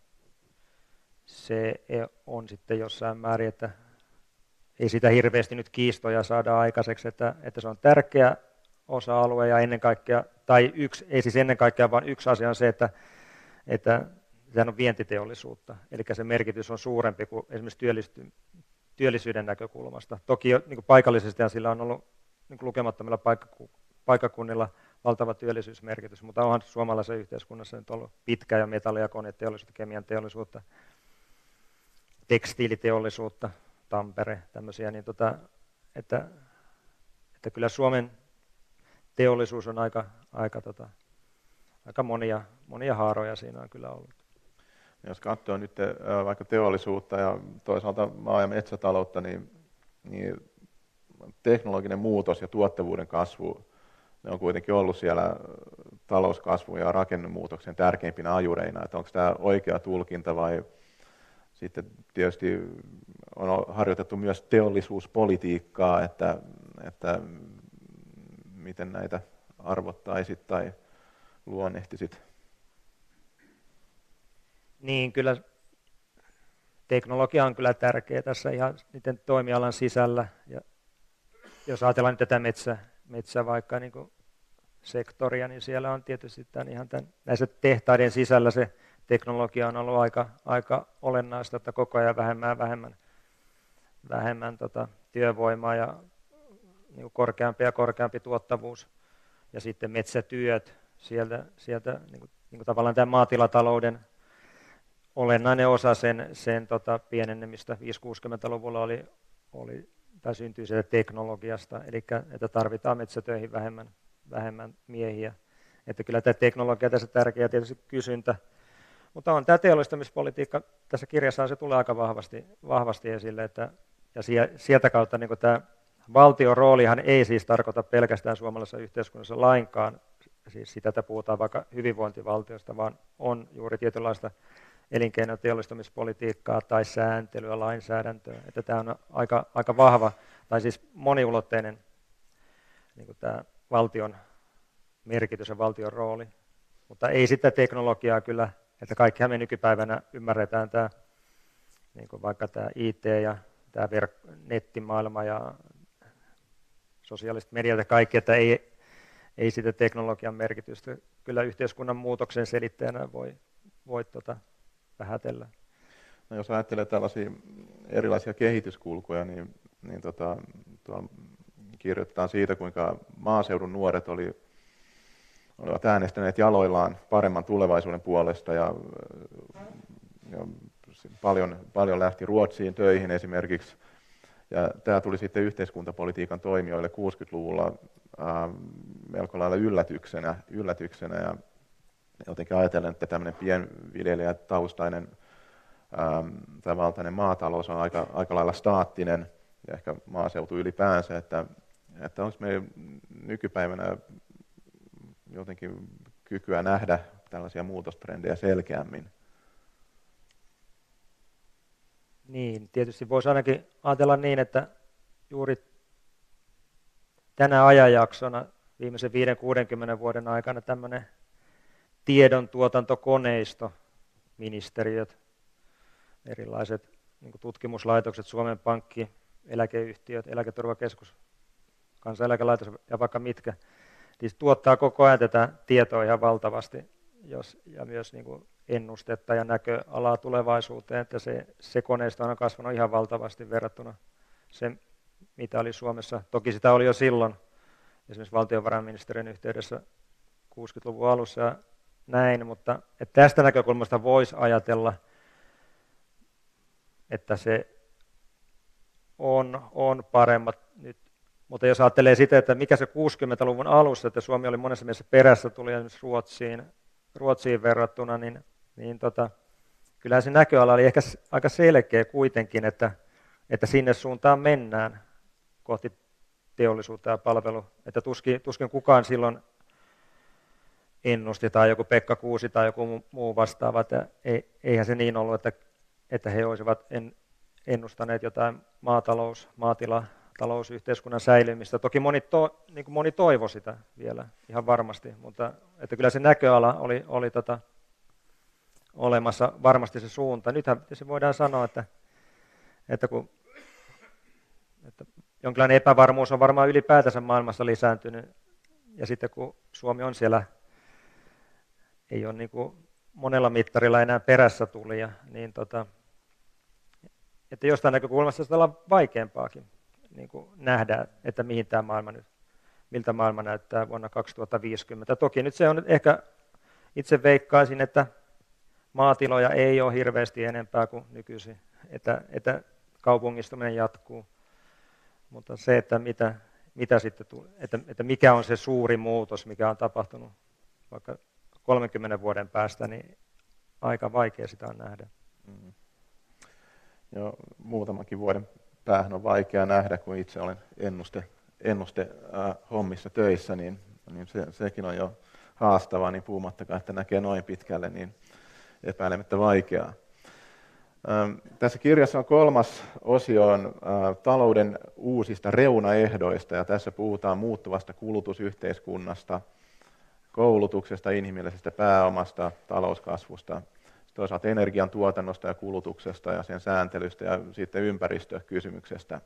se on sitten jossain määrin, että ei sitä hirveästi nyt kiistoja saada aikaiseksi, että se on tärkeä osa-alue ja ennen kaikkea, tai ei siis ennen kaikkea, vaan yksi asia on se, että sehän on vientiteollisuutta, eli se merkitys on suurempi kuin esimerkiksi työllisyyden näkökulmasta. Toki niin kuin paikallisesti sillä on ollut niin kuin lukemattomilla paikkakunnilla valtava työllisyysmerkitys, mutta onhan suomalaisessa yhteiskunnassa nyt ollut pitkään ja metalli- ja koneteollisuutta, kemian teollisuutta, tekstiiliteollisuutta, Tampere, tämmöisiä, niin että kyllä Suomen teollisuus on aika monia haaroja siinä on kyllä ollut. Jos katsoo nyt vaikka teollisuutta ja toisaalta maa- ja metsätaloutta, niin teknologinen muutos ja tuottavuuden kasvu, ne on kuitenkin ollut siellä talouskasvun ja rakennemuutoksen tärkeimpinä ajureina. Että onko tämä oikea tulkinta vai sitten tietysti on harjoitettu myös teollisuuspolitiikkaa, että miten näitä arvottaisit tai luonnehtisit? Niin, kyllä teknologia on kyllä tärkeä tässä ihan niiden toimialan sisällä. Ja jos ajatellaan nyt tätä metsä vaikka niin kuin sektoria, niin siellä on tietysti näissä tehtaiden sisällä se teknologia on ollut aika olennaista, että koko ajan vähemmän työvoimaa ja niin kuin korkeampi ja korkeampi tuottavuus. Ja sitten metsätyöt, sieltä niin kuin tavallaan tämä maatilatalouden olennainen osa sen pienenemistä 5-60-luvulla syntyi sieltä teknologiasta, eli että tarvitaan metsätöihin vähemmän miehiä. Että kyllä tämä teknologia tässä tärkeä tietysti kysyntä, mutta on tämä teollistamispolitiikka, tässä kirjassa se tulee aika vahvasti esille, ja sieltä kautta niin tämä valtion roolihan ei siis tarkoita pelkästään suomalaisessa yhteiskunnassa lainkaan, siis sitä, että puhutaan vaikka hyvinvointivaltiosta, vaan on juuri tietynlaista elinkeino- ja teollistamispolitiikkaa tai sääntelyä, lainsäädäntöä, että tämä on aika vahva, tai siis moniulotteinen niin kuin tämä valtion merkitys ja valtion rooli, mutta ei sitä teknologiaa kyllä, että kaikkihan me nykypäivänä ymmärretään tämä, niin kuin vaikka tämä IT ja tämä nettimaailma ja sosiaaliset mediat ja kaikki, että ei sitä teknologian merkitystä kyllä yhteiskunnan muutoksen selittäjänä voi vähätellä. No, jos ajattelee tällaisia erilaisia kehityskulkuja, niin kirjoitetaan siitä, kuinka maaseudun nuoret olivat äänestäneet jaloillaan paremman tulevaisuuden puolesta ja paljon lähti Ruotsiin töihin esimerkiksi. Ja tämä tuli sitten yhteiskuntapolitiikan toimijoille 60-luvulla melko lailla yllätyksenä ja jotenkin ajatellen, että tämmöinen pienviljelijätaustainen tai valtainen maatalous on aika lailla staattinen ja ehkä maaseutu ylipäänsä, että onko meillä nykypäivänä jotenkin kykyä nähdä tällaisia muutostrendejä selkeämmin? Niin, tietysti voisi ainakin ajatella niin, että juuri tänä ajanjaksona viimeisen 5-60 vuoden aikana tämmöinen tiedontuotantokoneisto, ministeriöt, erilaiset niin kuin tutkimuslaitokset, Suomen Pankki, eläkeyhtiöt, Eläketurvakeskus, Kansaneläkelaitos ja vaikka mitkä, niin tuottaa koko ajan tätä tietoa ihan valtavasti ja myös niin kuin ennustetta ja näköalaa tulevaisuuteen, että se koneisto on kasvanut ihan valtavasti verrattuna se, mitä oli Suomessa. Toki sitä oli jo silloin, esimerkiksi valtiovarainministeriön yhteydessä 60-luvun alussa ja näin, mutta että tästä näkökulmasta voisi ajatella, että se on paremmat nyt. Mutta jos ajattelee sitä, että mikä se 60-luvun alussa, että Suomi oli monessa mielessä perässä, tuli esimerkiksi Ruotsiin verrattuna, niin kyllähän se näköala oli ehkä aika selkeä kuitenkin, että sinne suuntaan mennään kohti teollisuutta ja palvelua. Että tuskin kukaan silloin ennusti tai joku Pekka Kuusi tai joku muu vastaava, että eihän se niin ollut, että he olisivat ennustaneet jotain talousyhteiskunnan säilymistä. Toki moni toivoi sitä vielä ihan varmasti, mutta että kyllä se näköala oli olemassa varmasti se suunta. Nythän se voidaan sanoa, että jonkinlainen epävarmuus on varmaan ylipäätänsä maailmassa lisääntynyt, ja sitten kun Suomi on siellä, ei ole niin kuin monella mittarilla enää perässä tulija, niin että jostain näkökulmasta sitä on vaikeampaakin niin kuin nähdä, että miltä maailma näyttää vuonna 2050. Toki nyt se on ehkä, itse veikkaisin, että maatiloja ei ole hirveästi enempää kuin nykyisin, että kaupungistuminen jatkuu. Mutta se, että mitä sitten tulee, että mikä on se suuri muutos, mikä on tapahtunut vaikka 30 vuoden päästä, niin aika vaikea sitä on nähdä. Mm. Jo muutamankin vuoden päähän on vaikea nähdä, kun itse olen ennuste hommissa töissä, niin sekin on jo haastavaa, niin puhumattakaan, että näkee noin pitkälle, niin epäilemättä vaikeaa. Tässä kirjassa on 3. osio talouden uusista reunaehdoista, ja tässä puhutaan muuttuvasta kulutusyhteiskunnasta, koulutuksesta, inhimillisestä pääomasta, talouskasvusta, toisaalta energiantuotannosta ja kulutuksesta ja sen sääntelystä ja sitten ympäristökysymyksestä.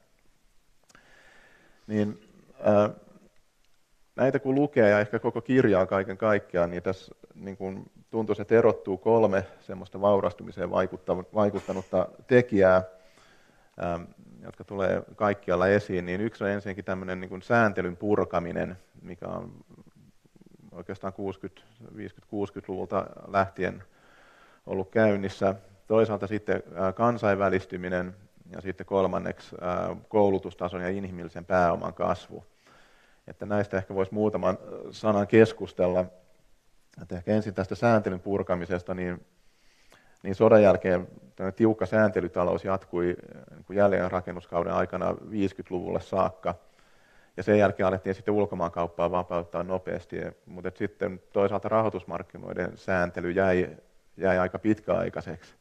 Niin, näitä kun lukee ja ehkä koko kirjaa kaiken kaikkiaan, niin tässä niin kun tuntuu, että erottuu 3 semmoista vaurastumiseen vaikuttanutta tekijää, jotka tulee kaikkialla esiin. Niin yksi on ensinnäkin tämmöinen niin kun sääntelyn purkaminen, mikä on oikeastaan 50-60-luvulta lähtien ollut käynnissä. Toisaalta sitten kansainvälistyminen ja sitten 3. koulutustason ja inhimillisen pääoman kasvu. Että näistä ehkä voisi muutaman sanan keskustella. Että ehkä ensin tästä sääntelyn purkamisesta, niin sodan jälkeen tiukka sääntelytalous jatkui jälleenrakennuskauden aikana 50-luvulle saakka. Ja sen jälkeen alettiin sitten ulkomaankauppaa vapauttaa nopeasti, mutta sitten toisaalta rahoitusmarkkinoiden sääntely jäi aika pitkäaikaiseksi.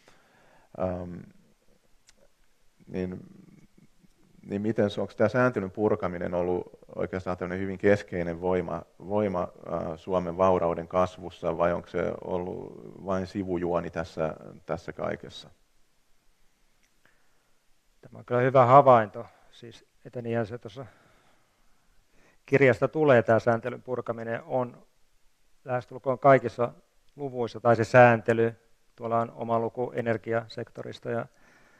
Niin miten onko tämä sääntelyn purkaminen ollut oikeastaan tämmöinen hyvin keskeinen voima Suomen vaurauden kasvussa, vai onko se ollut vain sivujuoni tässä kaikessa? Tämä on kyllä hyvä havainto, siis että niinhän se tuossa kirjasta tulee, tämä sääntelyn purkaminen on lähestulkoon kaikissa luvuissa, tai se sääntely, tuolla on oma luku energiasektorista ja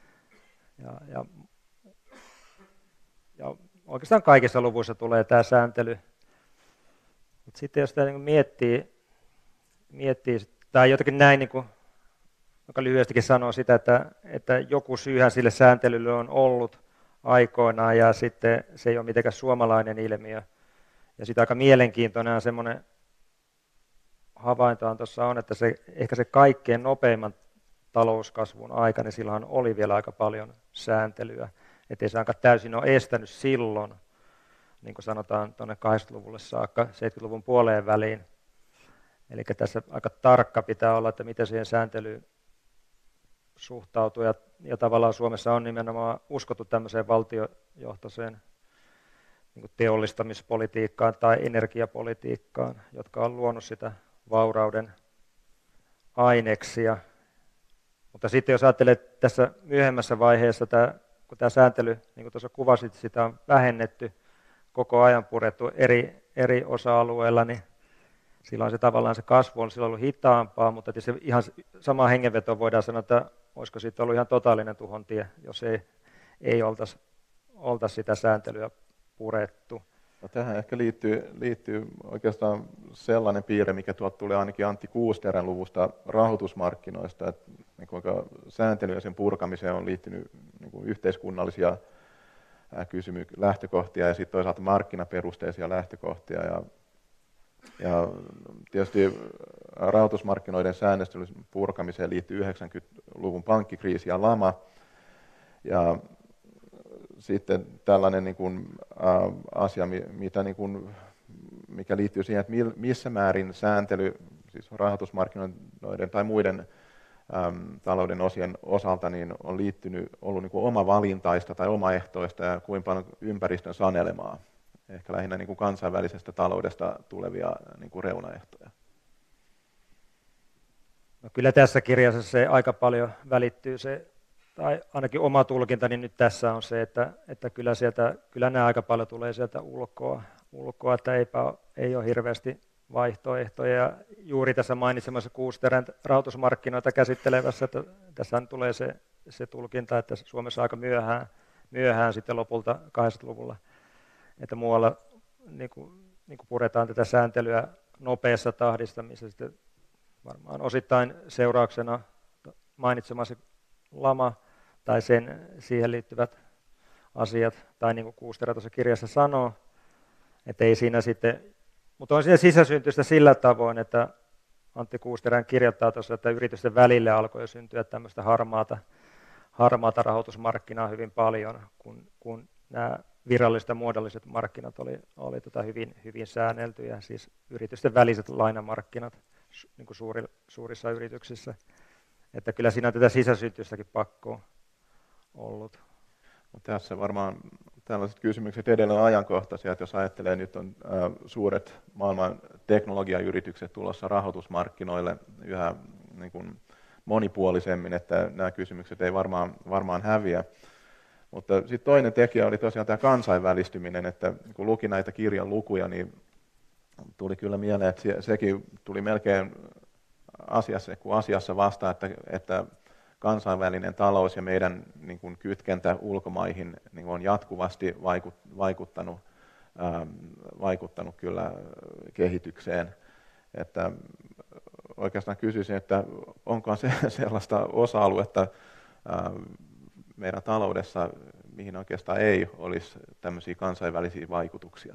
oikeastaan kaikissa luvuissa tulee tämä sääntely. Mutta sitten jos tämä miettii tai jotenkin näin, niin kuin, joka lyhyestikin sanoo sitä, että joku syyhän sille sääntelylle on ollut aikoinaan, ja sitten se ei ole mitenkään suomalainen ilmiö. Ja sitten aika mielenkiintoinen on semmoinen havaintohan tuossa on, että ehkä se kaikkein nopeimman talouskasvun aika, niin silloin oli vielä aika paljon sääntelyä. Että ei se aika täysin ole estänyt silloin, niin kuin sanotaan tuonne 80-luvulle saakka, 70-luvun puoleen väliin. Eli tässä aika tarkka pitää olla, että miten siihen sääntelyyn suhtautuu. Ja tavallaan Suomessa on nimenomaan uskottu tämmöiseen valtiojohtoiseen niin kuin teollistamispolitiikkaan tai energiapolitiikkaan, jotka on luonut sitä vaurauden aineksia. Mutta sitten jos ajattelee tässä myöhemmässä vaiheessa, kun tämä sääntely, niin kuin tuossa kuvasit, sitä on vähennetty, koko ajan purettu eri osa-alueilla, niin silloin se tavallaan se kasvu on silloin ollut hitaampaa, mutta se ihan sama hengenveto voidaan sanoa, että olisiko siitä ollut ihan totaalinen tuhontie, jos ei oltaisi sitä sääntelyä purettu. No, tähän ehkä liittyy oikeastaan sellainen piirre, mikä tuolta tuli ainakin Antti Kuusterän luvusta rahoitusmarkkinoista, että niin kuinka sääntely ja sen purkamiseen on liittynyt niin kuin yhteiskunnallisia lähtökohtia ja sitten toisaalta markkinaperusteisia lähtökohtia. Ja tietysti rahoitusmarkkinoiden säännöstelyn purkamiseen liittyy 90-luvun pankkikriisi ja lama. Ja sitten tällainen niin kuin, asia, mikä liittyy siihen, että missä määrin sääntely, siis rahoitusmarkkinoiden tai muiden talouden osien osalta, niin on ollut niin kuin omavalintaista tai omaehtoista ja kuinka paljon ympäristön sanelemaa. Ehkä lähinnä niin kuin kansainvälisestä taloudesta tulevia niin kuin reunaehtoja. No kyllä tässä kirjassa se aika paljon välittyy se, tai ainakin oma tulkintani nyt tässä on se, että kyllä nämä aika paljon tulee sieltä ulkoa, että ei ole hirveästi vaihtoehtoja. Ja juuri tässä mainitsemassa Kuusterän rahoitusmarkkinoita käsittelevässä, että tässä tulee se tulkinta, että Suomessa aika myöhään sitten lopulta 80-luvulla, että muualla niin kuin puretaan tätä sääntelyä nopeassa tahdissa, missä sitten varmaan osittain seurauksena mainitsemasi lama tai siihen liittyvät asiat, tai niin kuin Kuustera tuossa kirjassa sanoo, että ei siinä sitten, mutta on siinä sisäsyntyistä sillä tavoin, että Antti Kuusterän kirjoittaa tuossa, että yritysten välille alkoi jo syntyä tämmöistä harmaata rahoitusmarkkinaa hyvin paljon, kun nämä viralliset ja muodolliset markkinat oli hyvin säänneltyjä, siis yritysten väliset lainamarkkinat niin kuin suurissa yrityksissä. Että kyllä siinä on tätä sisäsyntystäkin pakkoa ollut. Tässä varmaan tällaiset kysymykset edelleen ajankohtaisia, että jos ajattelee, nyt on suuret maailman teknologiayritykset tulossa rahoitusmarkkinoille yhä niin kuin monipuolisemmin, että nämä kysymykset ei varmaan häviä. Mutta sitten toinen tekijä oli tosiaan tämä kansainvälistyminen, että kun luki näitä kirjan lukuja, niin tuli kyllä mieleen, että sekin tuli melkein asiassa vastaan, että kansainvälinen talous ja meidän niin kuin kytkentä ulkomaihin niin kuin on jatkuvasti vaikuttanut kyllä kehitykseen. Että oikeastaan kysyisin, että onko se sellaista osa-aluetta meidän taloudessa, mihin oikeastaan ei olisi tämmöisiä kansainvälisiä vaikutuksia.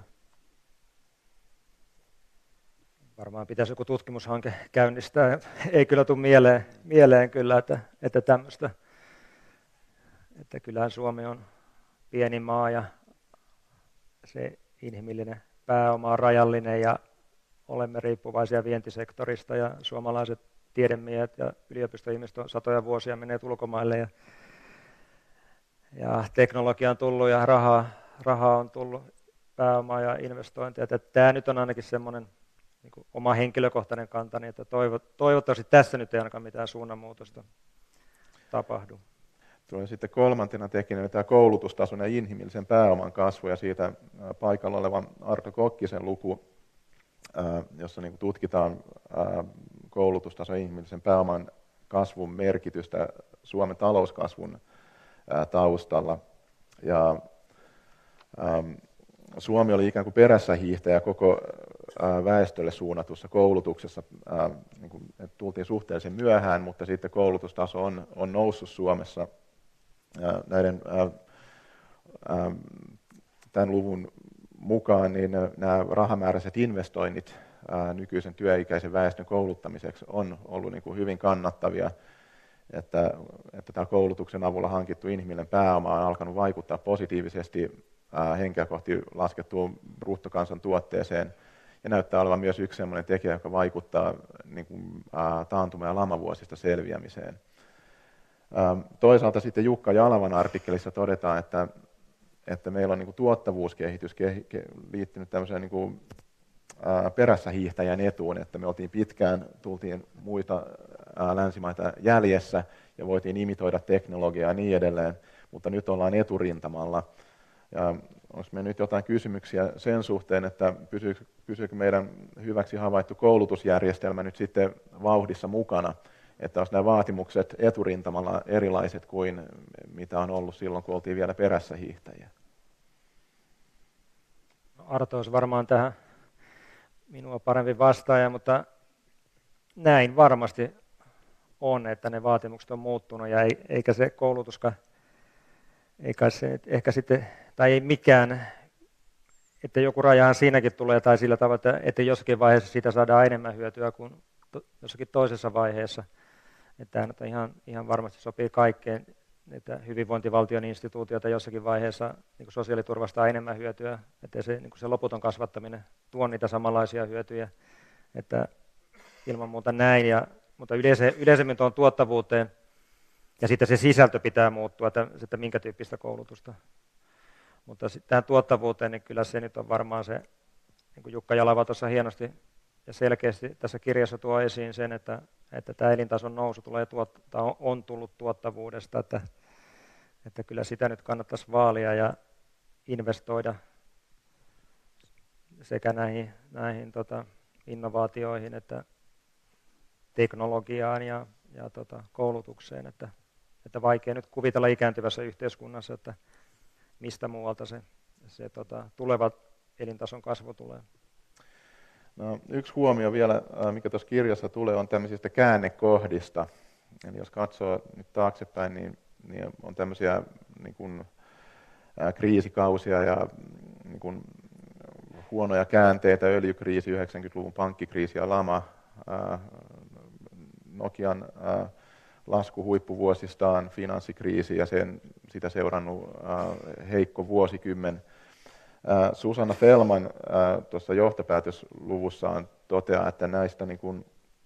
Varmaan pitäisi joku tutkimushanke käynnistää. Ei kyllä tule mieleen kyllä, että tämmöistä. Että kyllähän Suomi on pieni maa ja se inhimillinen pääoma on rajallinen ja olemme riippuvaisia vientisektorista ja suomalaiset tiedemiehet ja yliopistoihmiset on satoja vuosia menneet ulkomaille ja teknologia on tullut ja rahaa on tullut, pääomaa ja investointeja. Tämä nyt on ainakin semmoinen niin kuin oma henkilökohtainen kantani, että toivottavasti tässä nyt ei ainakaan mitään suunnanmuutosta tapahdu. Tulee sitten kolmantena tekijänä tämä koulutustason ja inhimillisen pääoman kasvu ja siitä paikalla olevan Arto Kokkisen luku, jossa niin kuin tutkitaan koulutustason ja inhimillisen pääoman kasvun merkitystä Suomen talouskasvun taustalla. Ja Suomi oli ikään kuin perässä hiihtäjä koko väestölle suunnatussa koulutuksessa. Niin kuin, tultiin suhteellisen myöhään, mutta sitten koulutustaso on noussut Suomessa näiden tämän luvun mukaan niin nämä rahamääräiset investoinnit nykyisen työikäisen väestön kouluttamiseksi on ollut niin kuin hyvin kannattavia, että tämä koulutuksen avulla hankittu inhimillinen pääoma on alkanut vaikuttaa positiivisesti henkeä kohti laskettuun bruttokansantuotteeseen ja näyttää olevan myös yksi sellainen tekijä, joka vaikuttaa niin kuin, taantuma- ja lamavuosista selviämiseen. Toisaalta sitten Jukka Jalavan artikkelissa todetaan, että meillä on niin kuin tuottavuuskehitys liittynyt tämmöiseen niin kuin perässä hiihtäjän etuun, että me tultiin muita länsimaita jäljessä ja voitiin imitoida teknologiaa ja niin edelleen, mutta nyt ollaan eturintamalla. Ja onko meillä nyt jotain kysymyksiä sen suhteen, että pysyykö meidän hyväksi havaittu koulutusjärjestelmä nyt sitten vauhdissa mukana, että olisi nämä vaatimukset eturintamalla erilaiset kuin mitä on ollut silloin, kun oltiin vielä perässä hiihtäjiä? Arto olisi varmaan tähän minua parempi vastaaja, mutta näin varmasti on, että ne vaatimukset on muuttunut ja eikä se koulutuskaan, eikä se ehkä sitten, tai ei mikään, että joku rajahan siinäkin tulee tai sillä tavalla, että jossakin vaiheessa siitä saadaan enemmän hyötyä kuin jossakin toisessa vaiheessa. Että tämä ihan varmasti sopii kaikkeen, että hyvinvointivaltion instituutioita jossakin vaiheessa niin kuin sosiaaliturvasta on enemmän hyötyä, että se, niin kuin se loputon kasvattaminen tuo niitä samanlaisia hyötyjä, että ilman muuta näin, mutta yleisemmin tuon tuottavuuteen ja sitten se sisältö pitää muuttua, että minkä tyyppistä koulutusta. Mutta sitten tähän tuottavuuteen, niin kyllä se nyt on varmaan se, niin kuin Jukka Jalava tuossa hienosti ja selkeästi tässä kirjassa tuo esiin sen, että tämä elintason nousu on tullut tuottavuudesta, että kyllä sitä nyt kannattaisi vaalia ja investoida sekä näihin innovaatioihin että teknologiaan ja koulutukseen, että vaikea nyt kuvitella ikääntyvässä yhteiskunnassa, että mistä muualta se tuleva elintason kasvu tulee. No, yksi huomio vielä, mikä tuossa kirjassa tulee, on tämmöisistä käännekohdista. Eli jos katsoo nyt taaksepäin, niin on tämmöisiä niin kuin, kriisikausia ja niin kuin, huonoja käänteitä, öljykriisi, 90-luvun pankkikriisi ja lama, Nokian lasku huippuvuosistaan, finanssikriisi ja sitä seurannut heikko vuosikymmen. Susanna Fellman tuossa johtopäätösluvussaan toteaa, että näistä niin kuin,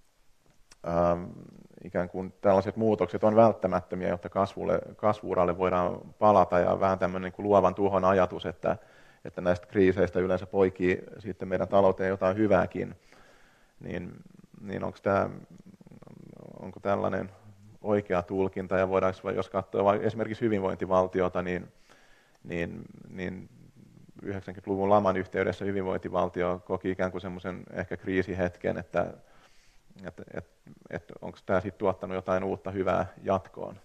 ikään kuin tällaiset muutokset on välttämättömiä, jotta kasvu-uralle voidaan palata, ja vähän tämmöinen niin kuin luovan tuhon ajatus, että näistä kriiseistä yleensä poikii sitten meidän talouteen jotain hyvääkin, niin onko tällainen oikea tulkinta, ja voidaanko, jos katsoo esimerkiksi hyvinvointivaltiota, niin 90-luvun laman yhteydessä hyvinvointivaltio koki ikään kuin semmoisen ehkä kriisihetken, että onko tämä sitten tuottanut jotain uutta hyvää jatkoon?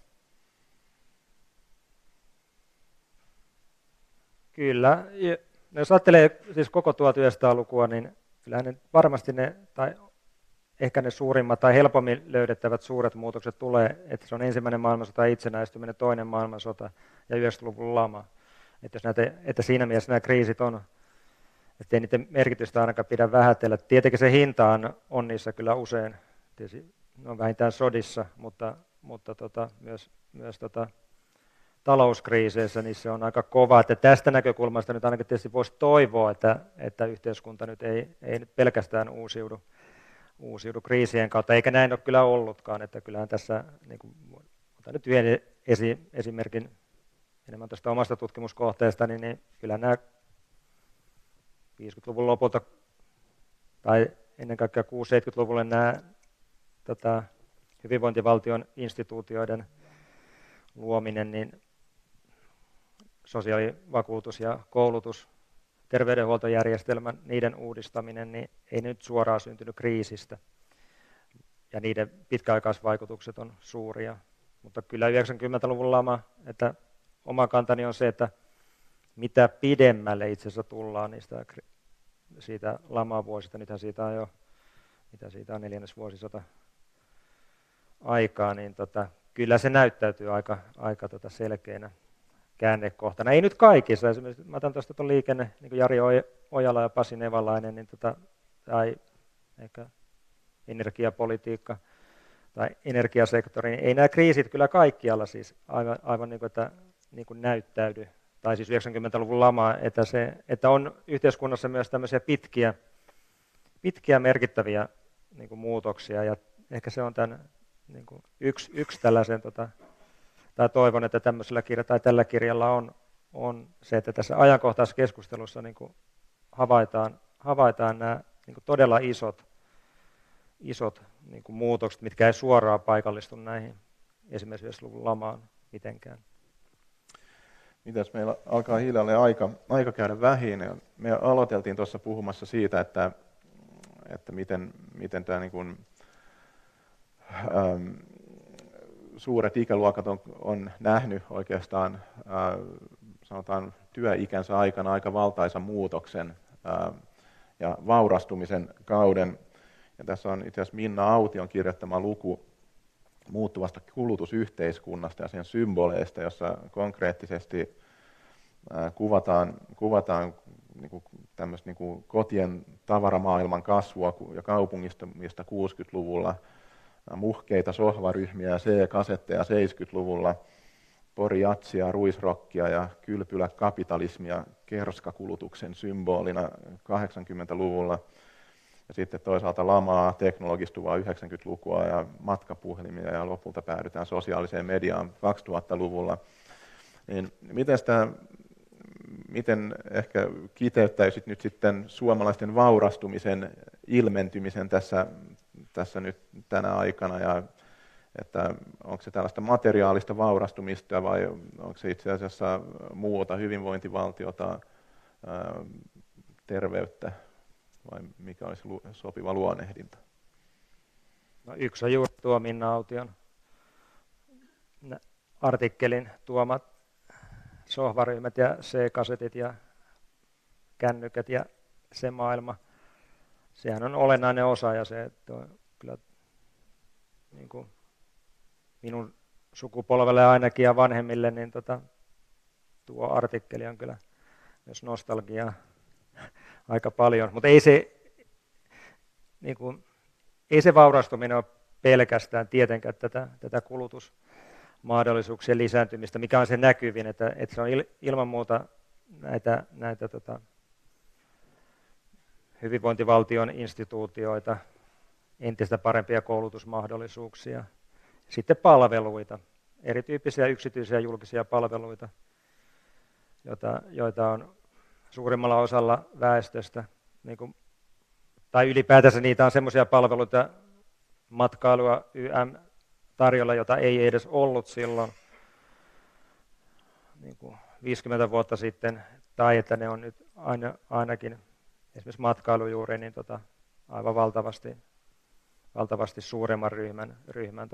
Kyllä. Jos ajattelee siis koko 1900-lukua, niin kyllähän ne varmasti tai ehkä ne suurimmat tai helpommin löydettävät suuret muutokset tulee, että se on ensimmäinen maailmansota, itsenäistyminen, toinen maailmansota ja 90-luvun lama. Että siinä mielessä nämä kriisit on, ettei niiden merkitystä ainakaan pidä vähätellä. Tietenkin se hinta on niissä kyllä usein, tietysti ne on vähintään sodissa, mutta myös talouskriiseissä niin se on aika kova. Että tästä näkökulmasta nyt ainakin tietysti voisi toivoa, että yhteiskunta nyt ei nyt pelkästään uusiudu kriisien kautta, eikä näin ole kyllä ollutkaan. Että kyllähän tässä, niin kuin, otan nyt yhden esimerkin enemmän tuosta omasta tutkimuskohteesta, niin kyllä nämä 50-luvun lopulta tai ennen kaikkea 60-70-luvulle nämä hyvinvointivaltion instituutioiden luominen, niin sosiaalivakuutus ja koulutus, terveydenhuoltojärjestelmän, niiden uudistaminen, niin ei nyt suoraan syntynyt kriisistä. Ja niiden pitkäaikaisvaikutukset on suuria. Mutta kyllä 90-luvun lama, että oma kantani on se, että mitä pidemmälle itse asiassa tullaan siitä lamavuosista, nythän siitä on jo, mitä siitä on 4. vuosisata aikaa, niin kyllä se näyttäytyy aika selkeänä käännekohtana. Ei nyt kaikissa, esimerkiksi mä otan tuosta tuon liikenne, niin kuin Jari Ojala ja Pasi Nevalainen, niin tai ehkä energiapolitiikka tai energiasektori, niin ei nämä kriisit kyllä kaikkialla siis aivan niin kuin, että, niin kuin näyttäydy. Tai siis 90-luvun lama, että on yhteiskunnassa myös tämmöisiä pitkiä merkittäviä niin kuin muutoksia, ja ehkä se on tämän, niin kuin yksi tällaisen, tai toivon, että tämmöisellä tai tällä kirjalla on se, että tässä ajankohtaiskeskustelussa niin kuin havaitaan nämä niin kuin todella isot niin kuin muutokset, mitkä ei suoraan paikallistu näihin esimerkiksi 90-luvun lamaan mitenkään. Mitäs meillä alkaa hiljalleen aika käydä vähin. Me aloiteltiin tuossa puhumassa siitä, että miten tämä niin kuin, suuret ikäluokat on nähnyt oikeastaan sanotaan työikänsä aikana aika valtaisan muutoksen ja vaurastumisen kauden. Ja tässä on itse asiassa Minna Aution kirjoittama luku muuttuvasta kulutusyhteiskunnasta ja sen symboleista, jossa konkreettisesti kuvataan niin kuin tämmöistä niin kuin kotien tavaramaailman kasvua ja kaupungistumista 60-luvulla, muhkeita sohvaryhmiä ja C-kasetteja 70-luvulla, poriatsia, ruisrokkia ja kylpyläkapitalismia kerskakulutuksen symbolina 80-luvulla. Ja sitten toisaalta lamaa, teknologistuvaa 90-lukua ja matkapuhelimia ja lopulta päädytään sosiaaliseen mediaan 2000-luvulla. Niin miten ehkä kiteyttäisit nyt sitten suomalaisten vaurastumisen ilmentymisen tässä nyt tänä aikana, ja että onko se tällaista materiaalista vaurastumista vai onko se itse asiassa muuta hyvinvointivaltiota, terveyttä, vai mikä olisi sopiva luonnehdinta? No, yksi on juuri tuo Minna Aution artikkelin tuomat sohvaryhmät ja C-kasetit ja kännykät ja se maailma. Sehän on olennainen osa, ja se että on kyllä niin kuin minun sukupolvelle ainakin ja vanhemmille, niin tuo artikkeli on kyllä myös nostalgiaa aika paljon. Mutta ei se vaurastuminen ole pelkästään tietenkään tätä kulutusmahdollisuuksien lisääntymistä, mikä on se näkyvin, että se on ilman muuta näitä hyvinvointivaltion instituutioita, entistä parempia koulutusmahdollisuuksia, sitten palveluita, erityyppisiä yksityisiä ja julkisia palveluita, joita on suurimmalla osalla väestöstä, niin kuin, tai ylipäätänsä niitä on semmoisia palveluita, matkailua tarjolla, jota ei edes ollut silloin niin kuin 50 vuotta sitten, tai että ne on nyt ainakin esimerkiksi matkailu juuri niin aivan valtavasti suuremman ryhmän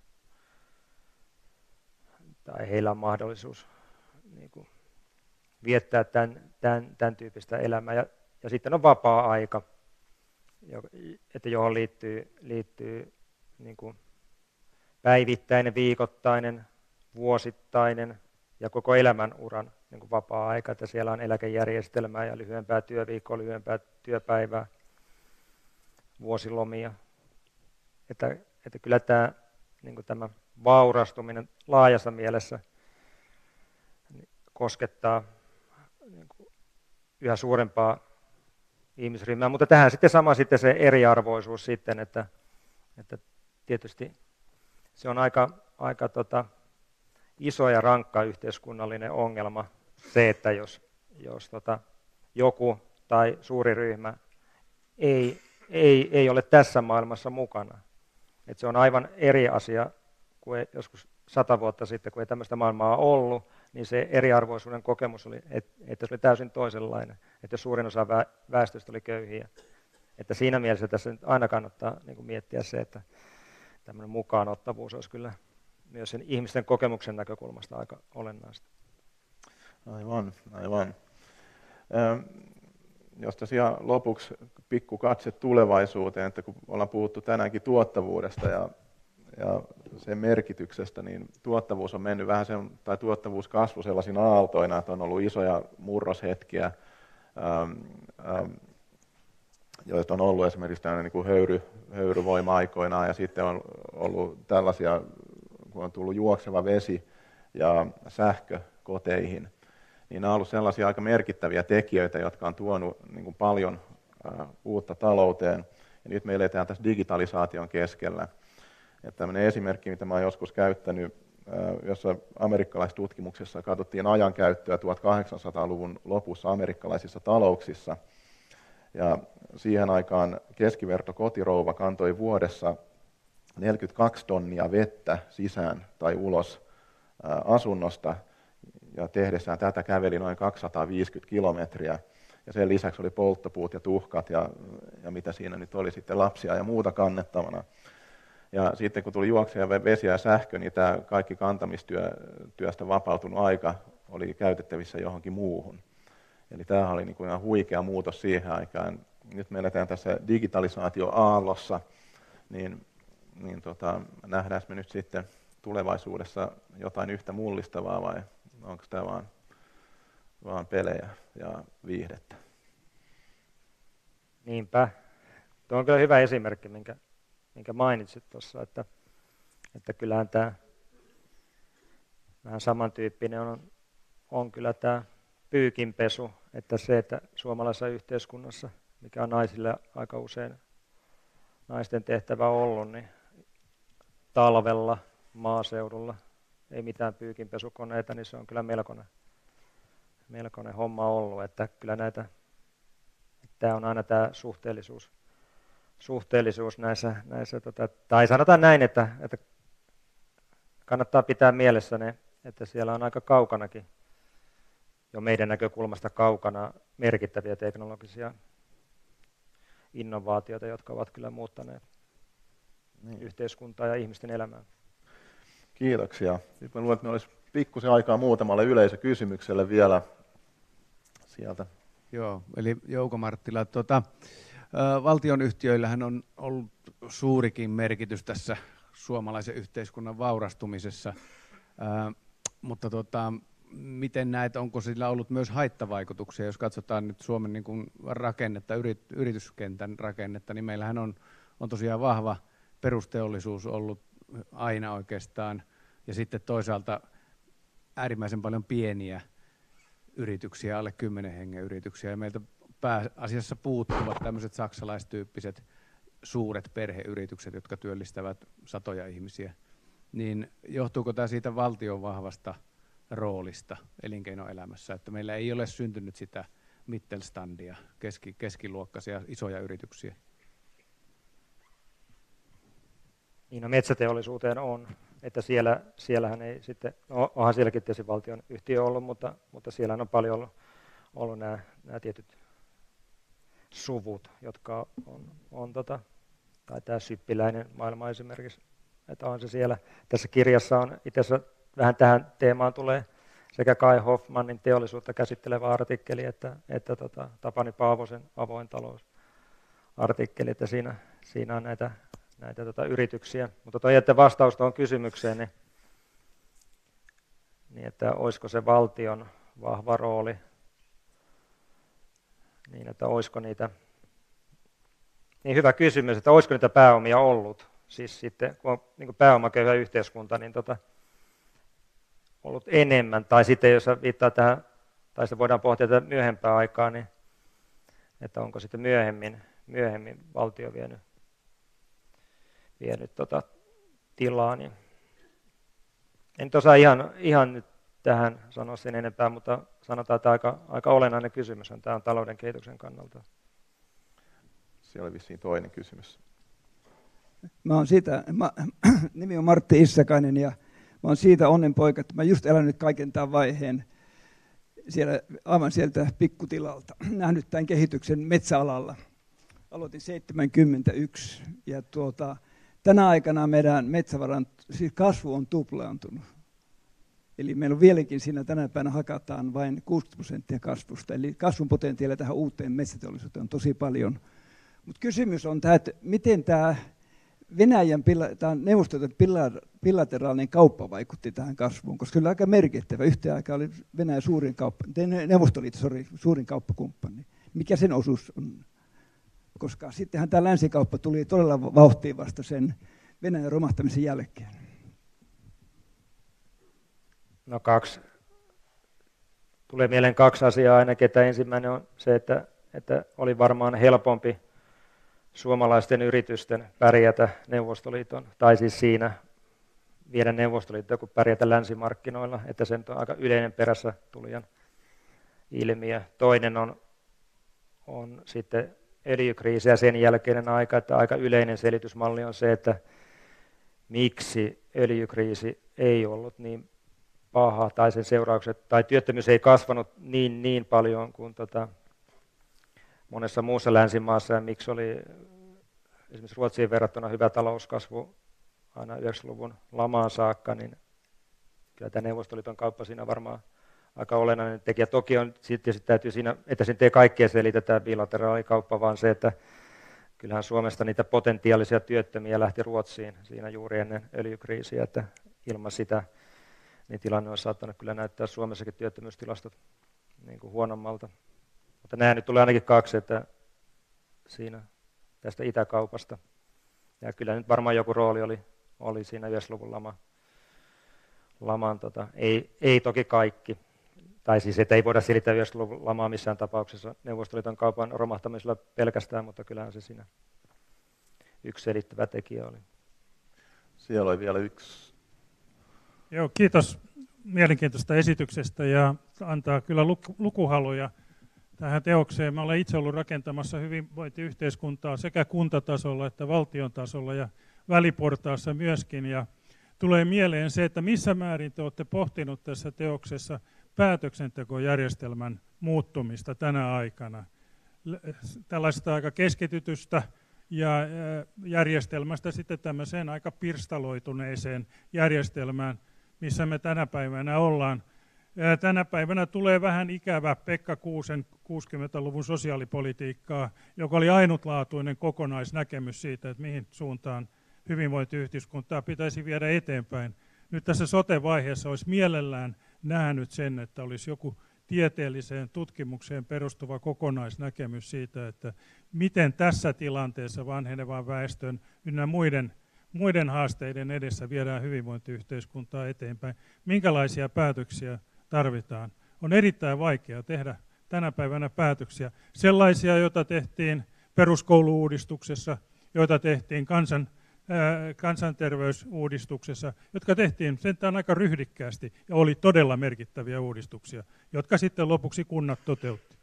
tai heillä on mahdollisuus niin kuin viettää tämän tyyppistä elämää. Ja sitten on vapaa-aika, että johon liittyy niin kuin päivittäinen, viikoittainen, vuosittainen ja koko elämän uran niin kuin vapaa-aika, että siellä on eläkejärjestelmää ja lyhyempää työviikkoa, lyhyempää työpäivää, vuosilomia. Että kyllä niin kuin tämä vaurastuminen laajassa mielessä koskettaa niin kuin yhä suurempaa ihmisryhmää, mutta tähän sitten sama sitten se eriarvoisuus sitten, että tietysti se on aika iso ja rankka yhteiskunnallinen ongelma se, että jos joku tai suuri ryhmä ei ole tässä maailmassa mukana. Että se on aivan eri asia kuin joskus 100 vuotta sitten, kun ei tämmöistä maailmaa ollut, niin se eriarvoisuuden kokemus oli, että se oli täysin toisenlainen, että suurin osa väestöstä oli köyhiä. Että siinä mielessä tässä nyt aina kannattaa niin kuin miettiä se, että tämmöinen mukaanottavuus olisi kyllä myös sen ihmisten kokemuksen näkökulmasta aika olennaista. Aivan. Jos tosiaan lopuksi pikku katse tulevaisuuteen, että kun ollaan puhuttu tänäänkin tuottavuudesta ja sen merkityksestä, niin tuottavuus on mennyt vähän tai tuottavuus kasvu sellaisina aaltoina, että on ollut isoja murroshetkiä, joista on ollut esimerkiksi tämmöinen niin kuin höyryvoima-aikoinaan, ja sitten on ollut tällaisia, kun on tullut juokseva vesi ja sähkö koteihin, niin nämä on ollut sellaisia aika merkittäviä tekijöitä, jotka on tuonut niin kuin paljon uutta talouteen, ja nyt me eletään tässä digitalisaation keskellä. Ja tämmöinen esimerkki, mitä mä olen joskus käyttänyt, jossa amerikkalaistutkimuksessa katsottiin ajankäyttöä 1800-luvun lopussa amerikkalaisissa talouksissa, ja siihen aikaan keskiverto kotirouva kantoi vuodessa 42 tonnia vettä sisään tai ulos asunnosta, ja tehdessään tätä käveli noin 250 kilometriä. Ja sen lisäksi oli polttopuut ja tuhkat ja mitä siinä nyt oli sitten lapsia ja muuta kannettavana. Ja sitten kun tuli juokseva vesi ja sähkö, niin tämä kaikki kantamistyöstä vapautunut aika oli käytettävissä johonkin muuhun. Eli tämä oli niin kuin ihan huikea muutos siihen aikaan. Nyt me eletään tässä digitalisaatioaallossa, niin nähdäänkö me nyt sitten tulevaisuudessa jotain yhtä mullistavaa vai onko tämä vaan pelejä ja viihdettä? Niinpä. Tuo on kyllä hyvä esimerkki, minkä mainitsit tuossa, että kyllähän tämä vähän samantyyppinen on kyllä tämä pyykinpesu, että se, että suomalaisessa yhteiskunnassa, mikä on naisille aika usein naisten tehtävä ollut, niin talvella maaseudulla ei mitään pyykinpesukoneita, niin se on kyllä melkoinen homma ollut, että kyllä tämä on aina tämä suhteellisuus näissä tai sanotaan näin, että kannattaa pitää mielessä ne, että siellä on aika kaukanakin, jo meidän näkökulmasta kaukana merkittäviä teknologisia innovaatioita, jotka ovat kyllä muuttaneet yhteiskuntaa ja ihmisten elämää. Kiitoksia. Nyt mä luulen, että meillä olisi pikkusen aikaa muutamalle yleisökysymykselle vielä sieltä. Joo, eli Jouko Marttila. Valtionyhtiöillähän on ollut suurikin merkitys tässä suomalaisen yhteiskunnan vaurastumisessa, mutta miten näet, onko sillä ollut myös haittavaikutuksia, jos katsotaan nyt Suomen niin kuin rakennetta, yrityskentän rakennetta, niin meillähän on tosiaan vahva perusteollisuus ollut aina oikeastaan, ja sitten toisaalta äärimmäisen paljon pieniä yrityksiä, alle 10 hengen yrityksiä, ja meiltä pääasiassa puuttuvat tämmöiset saksalaistyyppiset suuret perheyritykset, jotka työllistävät satoja ihmisiä. Niin johtuuko tämä siitä valtion vahvasta roolista elinkeinoelämässä, että meillä ei ole syntynyt sitä Mittelstandia, keskiluokkaisia isoja yrityksiä? Niin, no metsäteollisuuteen on, että siellähän ei sitten, no onhan sielläkin tietysti valtion yhtiö ollut, mutta siellä on paljon ollut nämä tietyt suvut, jotka on tai tämä syppiläinen maailma esimerkiksi, että on se siellä. Tässä kirjassa on itse asiassa vähän tähän teemaan tulee sekä Kai Hoffmannin teollisuutta käsittelevä artikkeli, että Tapani Paavosen avoin talousartikkeli, että siinä on näitä yrityksiä. Mutta toi, että vastaus tuohon kysymykseen, niin että olisiko se valtion vahva rooli, niin että olisiko niitä, niin hyvä kysymys, että olisiko niitä pääomia ollut, siis sitten kun on niin kuin pääomaköyhä yhteiskunta, niin ollut enemmän, tai sitten jos viittaa tähän, tai se voidaan pohtia tätä myöhempää aikaa, niin että onko sitten myöhemmin valtio vienyt tilaa, niin en osaa ihan nyt tähän sanoa sen enempää, mutta sanotaan, että aika olennainen kysymys on tämä talouden kehityksen kannalta. Siellä oli vissiin toinen kysymys. Nimi on Martti Issakainen ja mä oon siitä onnenpoika, että mä just elänyt kaiken tämän vaiheen aivan sieltä pikkutilalta, nähnyt tämän kehityksen metsäalalla. Aloitin 71 ja tänä aikana meidän metsävaran siis kasvu on tuplaantunut. Eli meillä on vieläkin siinä tänä päivänä hakataan vain 60% kasvusta, eli kasvun potentiaalia tähän uuteen metsäteollisuuteen on tosi paljon. Mutta kysymys on tämä, että miten tämä Venäjän, Neuvostoliiton bilateraalinen kauppa vaikutti tähän kasvuun, koska se oli aika merkittävä. Yhteen aikaan oli Venäjän suurin kauppakumppani. Mikä sen osuus on? Koska sittenhän tämä länsikauppa tuli todella vauhtiin vasta sen Venäjän romahtamisen jälkeen. No tulee mieleen kaksi asiaa ainakin, että ensimmäinen on se, että oli varmaan helpompi suomalaisten yritysten pärjätä Neuvostoliiton, tai siis siinä viedä Neuvostoliittoa kuin pärjätä länsimarkkinoilla, että se on aika yleinen perässä tulijan ilmiö. Toinen on sitten öljykriisi ja sen jälkeinen aika, että aika yleinen selitysmalli on se, että miksi öljykriisi ei ollut niin paha, tai sen seuraukset, tai työttömyys ei kasvanut niin paljon kuin monessa muussa länsimaassa, ja miksi oli esimerkiksi Ruotsiin verrattuna hyvä talouskasvu aina 90-luvun lamaan saakka, niin kyllä tämä Neuvostoliiton kauppa siinä varmaan aika olennainen tekijä. Toki on sitten täytyy siinä, että sen ei kaikkea selitä tämä bilateraalikauppa, vaan se, että kyllähän Suomesta niitä potentiaalisia työttömiä lähti Ruotsiin siinä juuri ennen öljykriisiä, että ilman sitä niin tilanne on saattanut kyllä näyttää Suomessakin työttömyystilastot niin kuin huonommalta. Mutta nämä nyt tulee ainakin kaksi, että siinä tästä itäkaupasta. Ja kyllä nyt varmaan joku rooli oli siinä 90-luvun laman, ei toki kaikki. Tai siis, että ei voida selittää 90-luvun lamaa missään tapauksessa Neuvostoliiton kaupan romahtamisella pelkästään, mutta kyllähän se siinä yksi selittävä tekijä oli. Siellä oli vielä yksi. Joo, kiitos mielenkiintoista esityksestä ja antaa kyllä lukuhaluja tähän teokseen. Mä olen itse ollut rakentamassa hyvinvointiyhteiskuntaa sekä kuntatasolla että valtion tasolla ja väliportaassa myöskin. Ja tulee mieleen se, että missä määrin te olette pohtinut tässä teoksessa päätöksentekojärjestelmän muuttumista tänä aikana. Tällaista aika keskitytystä ja järjestelmästä sitten tämmöiseen aika pirstaloituneeseen järjestelmään, missä me tänä päivänä ollaan. Tänä päivänä tulee vähän ikävä Pekka Kuusen 60-luvun sosiaalipolitiikkaa, joka oli ainutlaatuinen kokonaisnäkemys siitä, että mihin suuntaan hyvinvointiyhteiskuntaa pitäisi viedä eteenpäin. Nyt tässä sote-vaiheessa olisi mielellään nähnyt sen, että olisi joku tieteelliseen tutkimukseen perustuva kokonaisnäkemys siitä, että miten tässä tilanteessa vanhenevan väestön ynnä muiden haasteiden edessä viedään hyvinvointiyhteiskuntaa eteenpäin. Minkälaisia päätöksiä tarvitaan? On erittäin vaikea tehdä tänä päivänä päätöksiä. Sellaisia, joita tehtiin peruskoulu-uudistuksessa, joita tehtiin kansanterveysuudistuksessa, jotka tehtiin sentään aika ryhdikkäästi ja oli todella merkittäviä uudistuksia, jotka sitten lopuksi kunnat toteutti.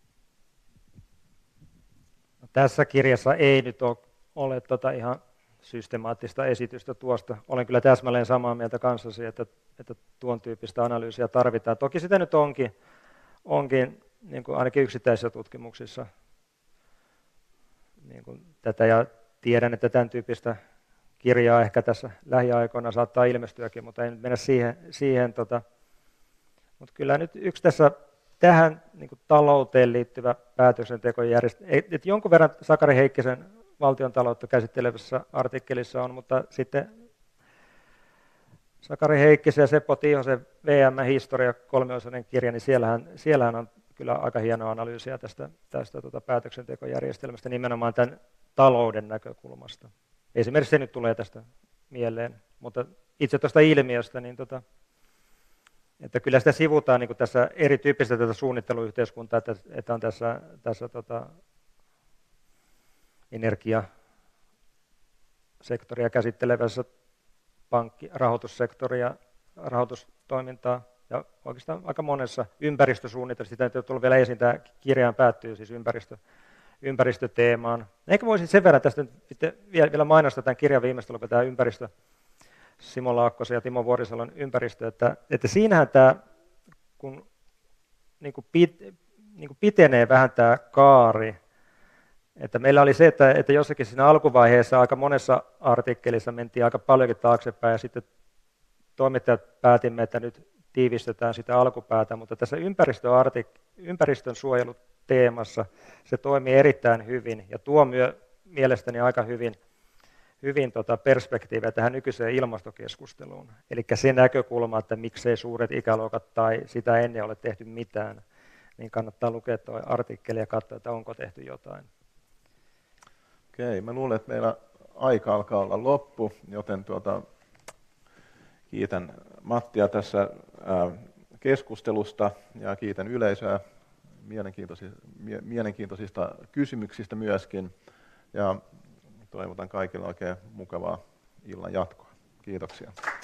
Tässä kirjassa ei nyt ole ihan systemaattista esitystä tuosta. Olen kyllä täsmälleen samaa mieltä kanssasi, että tuon tyyppistä analyysiä tarvitaan. Toki sitä nyt onkin niin kuin ainakin yksittäisissä tutkimuksissa niin kuin tätä, ja tiedän, että tämän tyyppistä kirjaa ehkä tässä lähiaikoina saattaa ilmestyäkin, mutta ei nyt mennä siihen. Mutta kyllä nyt yksi tähän niin kuin talouteen liittyvä päätöksentekojärjestelmä, että jonkun verran Sakari Heikkisen valtion taloutta käsittelevässä artikkelissa on, mutta sitten Sakari Heikkisen ja Seppo Tiihosen VM-historia 3-osainen kirja, niin siellähän on kyllä aika hienoa analyysiä tästä päätöksentekojärjestelmästä nimenomaan tämän talouden näkökulmasta. Esimerkiksi se nyt tulee tästä mieleen, mutta itse tuosta ilmiöstä, niin että kyllä sitä sivutaan niin kuin tässä erityyppistä tätä suunnitteluyhteiskuntaa, että on tässä energiasektoria käsittelevässä rahoitussektoria, rahoitustoimintaa ja oikeastaan aika monessa ympäristösuunnitelmassa. Sitä ei tullut vielä esiin, tämä kirjaan päättyy siis ympäristöteemaan. Ehkä voisin sen verran tästä vielä mainostaa tämän kirjan viimeistä lukua, tämä ympäristö, Simo Laakkosen ja Timo Vuorisalon ympäristö, että siinähän tämä, kun niin kuin pitenee vähän tämä kaari, että meillä oli se, että jossakin siinä alkuvaiheessa aika monessa artikkelissa mentiin aika paljonkin taaksepäin ja sitten toimittajat päätimme, että nyt tiivistetään sitä alkupäätä, mutta tässä ympäristön suojeluteemassa se toimii erittäin hyvin ja tuo mielestäni aika hyvin hyvin perspektiiviä tähän nykyiseen ilmastokeskusteluun. Eli se näkökulma, että miksei suuret ikäluokat tai sitä ennen ole tehty mitään, niin kannattaa lukea tuo artikkeli ja katsoa, että onko tehty jotain. Okei, mä luulen, että meillä aika alkaa olla loppu, joten kiitän Mattia tässä keskustelusta ja kiitän yleisöä mielenkiintoisista kysymyksistä myöskin. Ja toivotan kaikille oikein mukavaa illan jatkoa. Kiitoksia.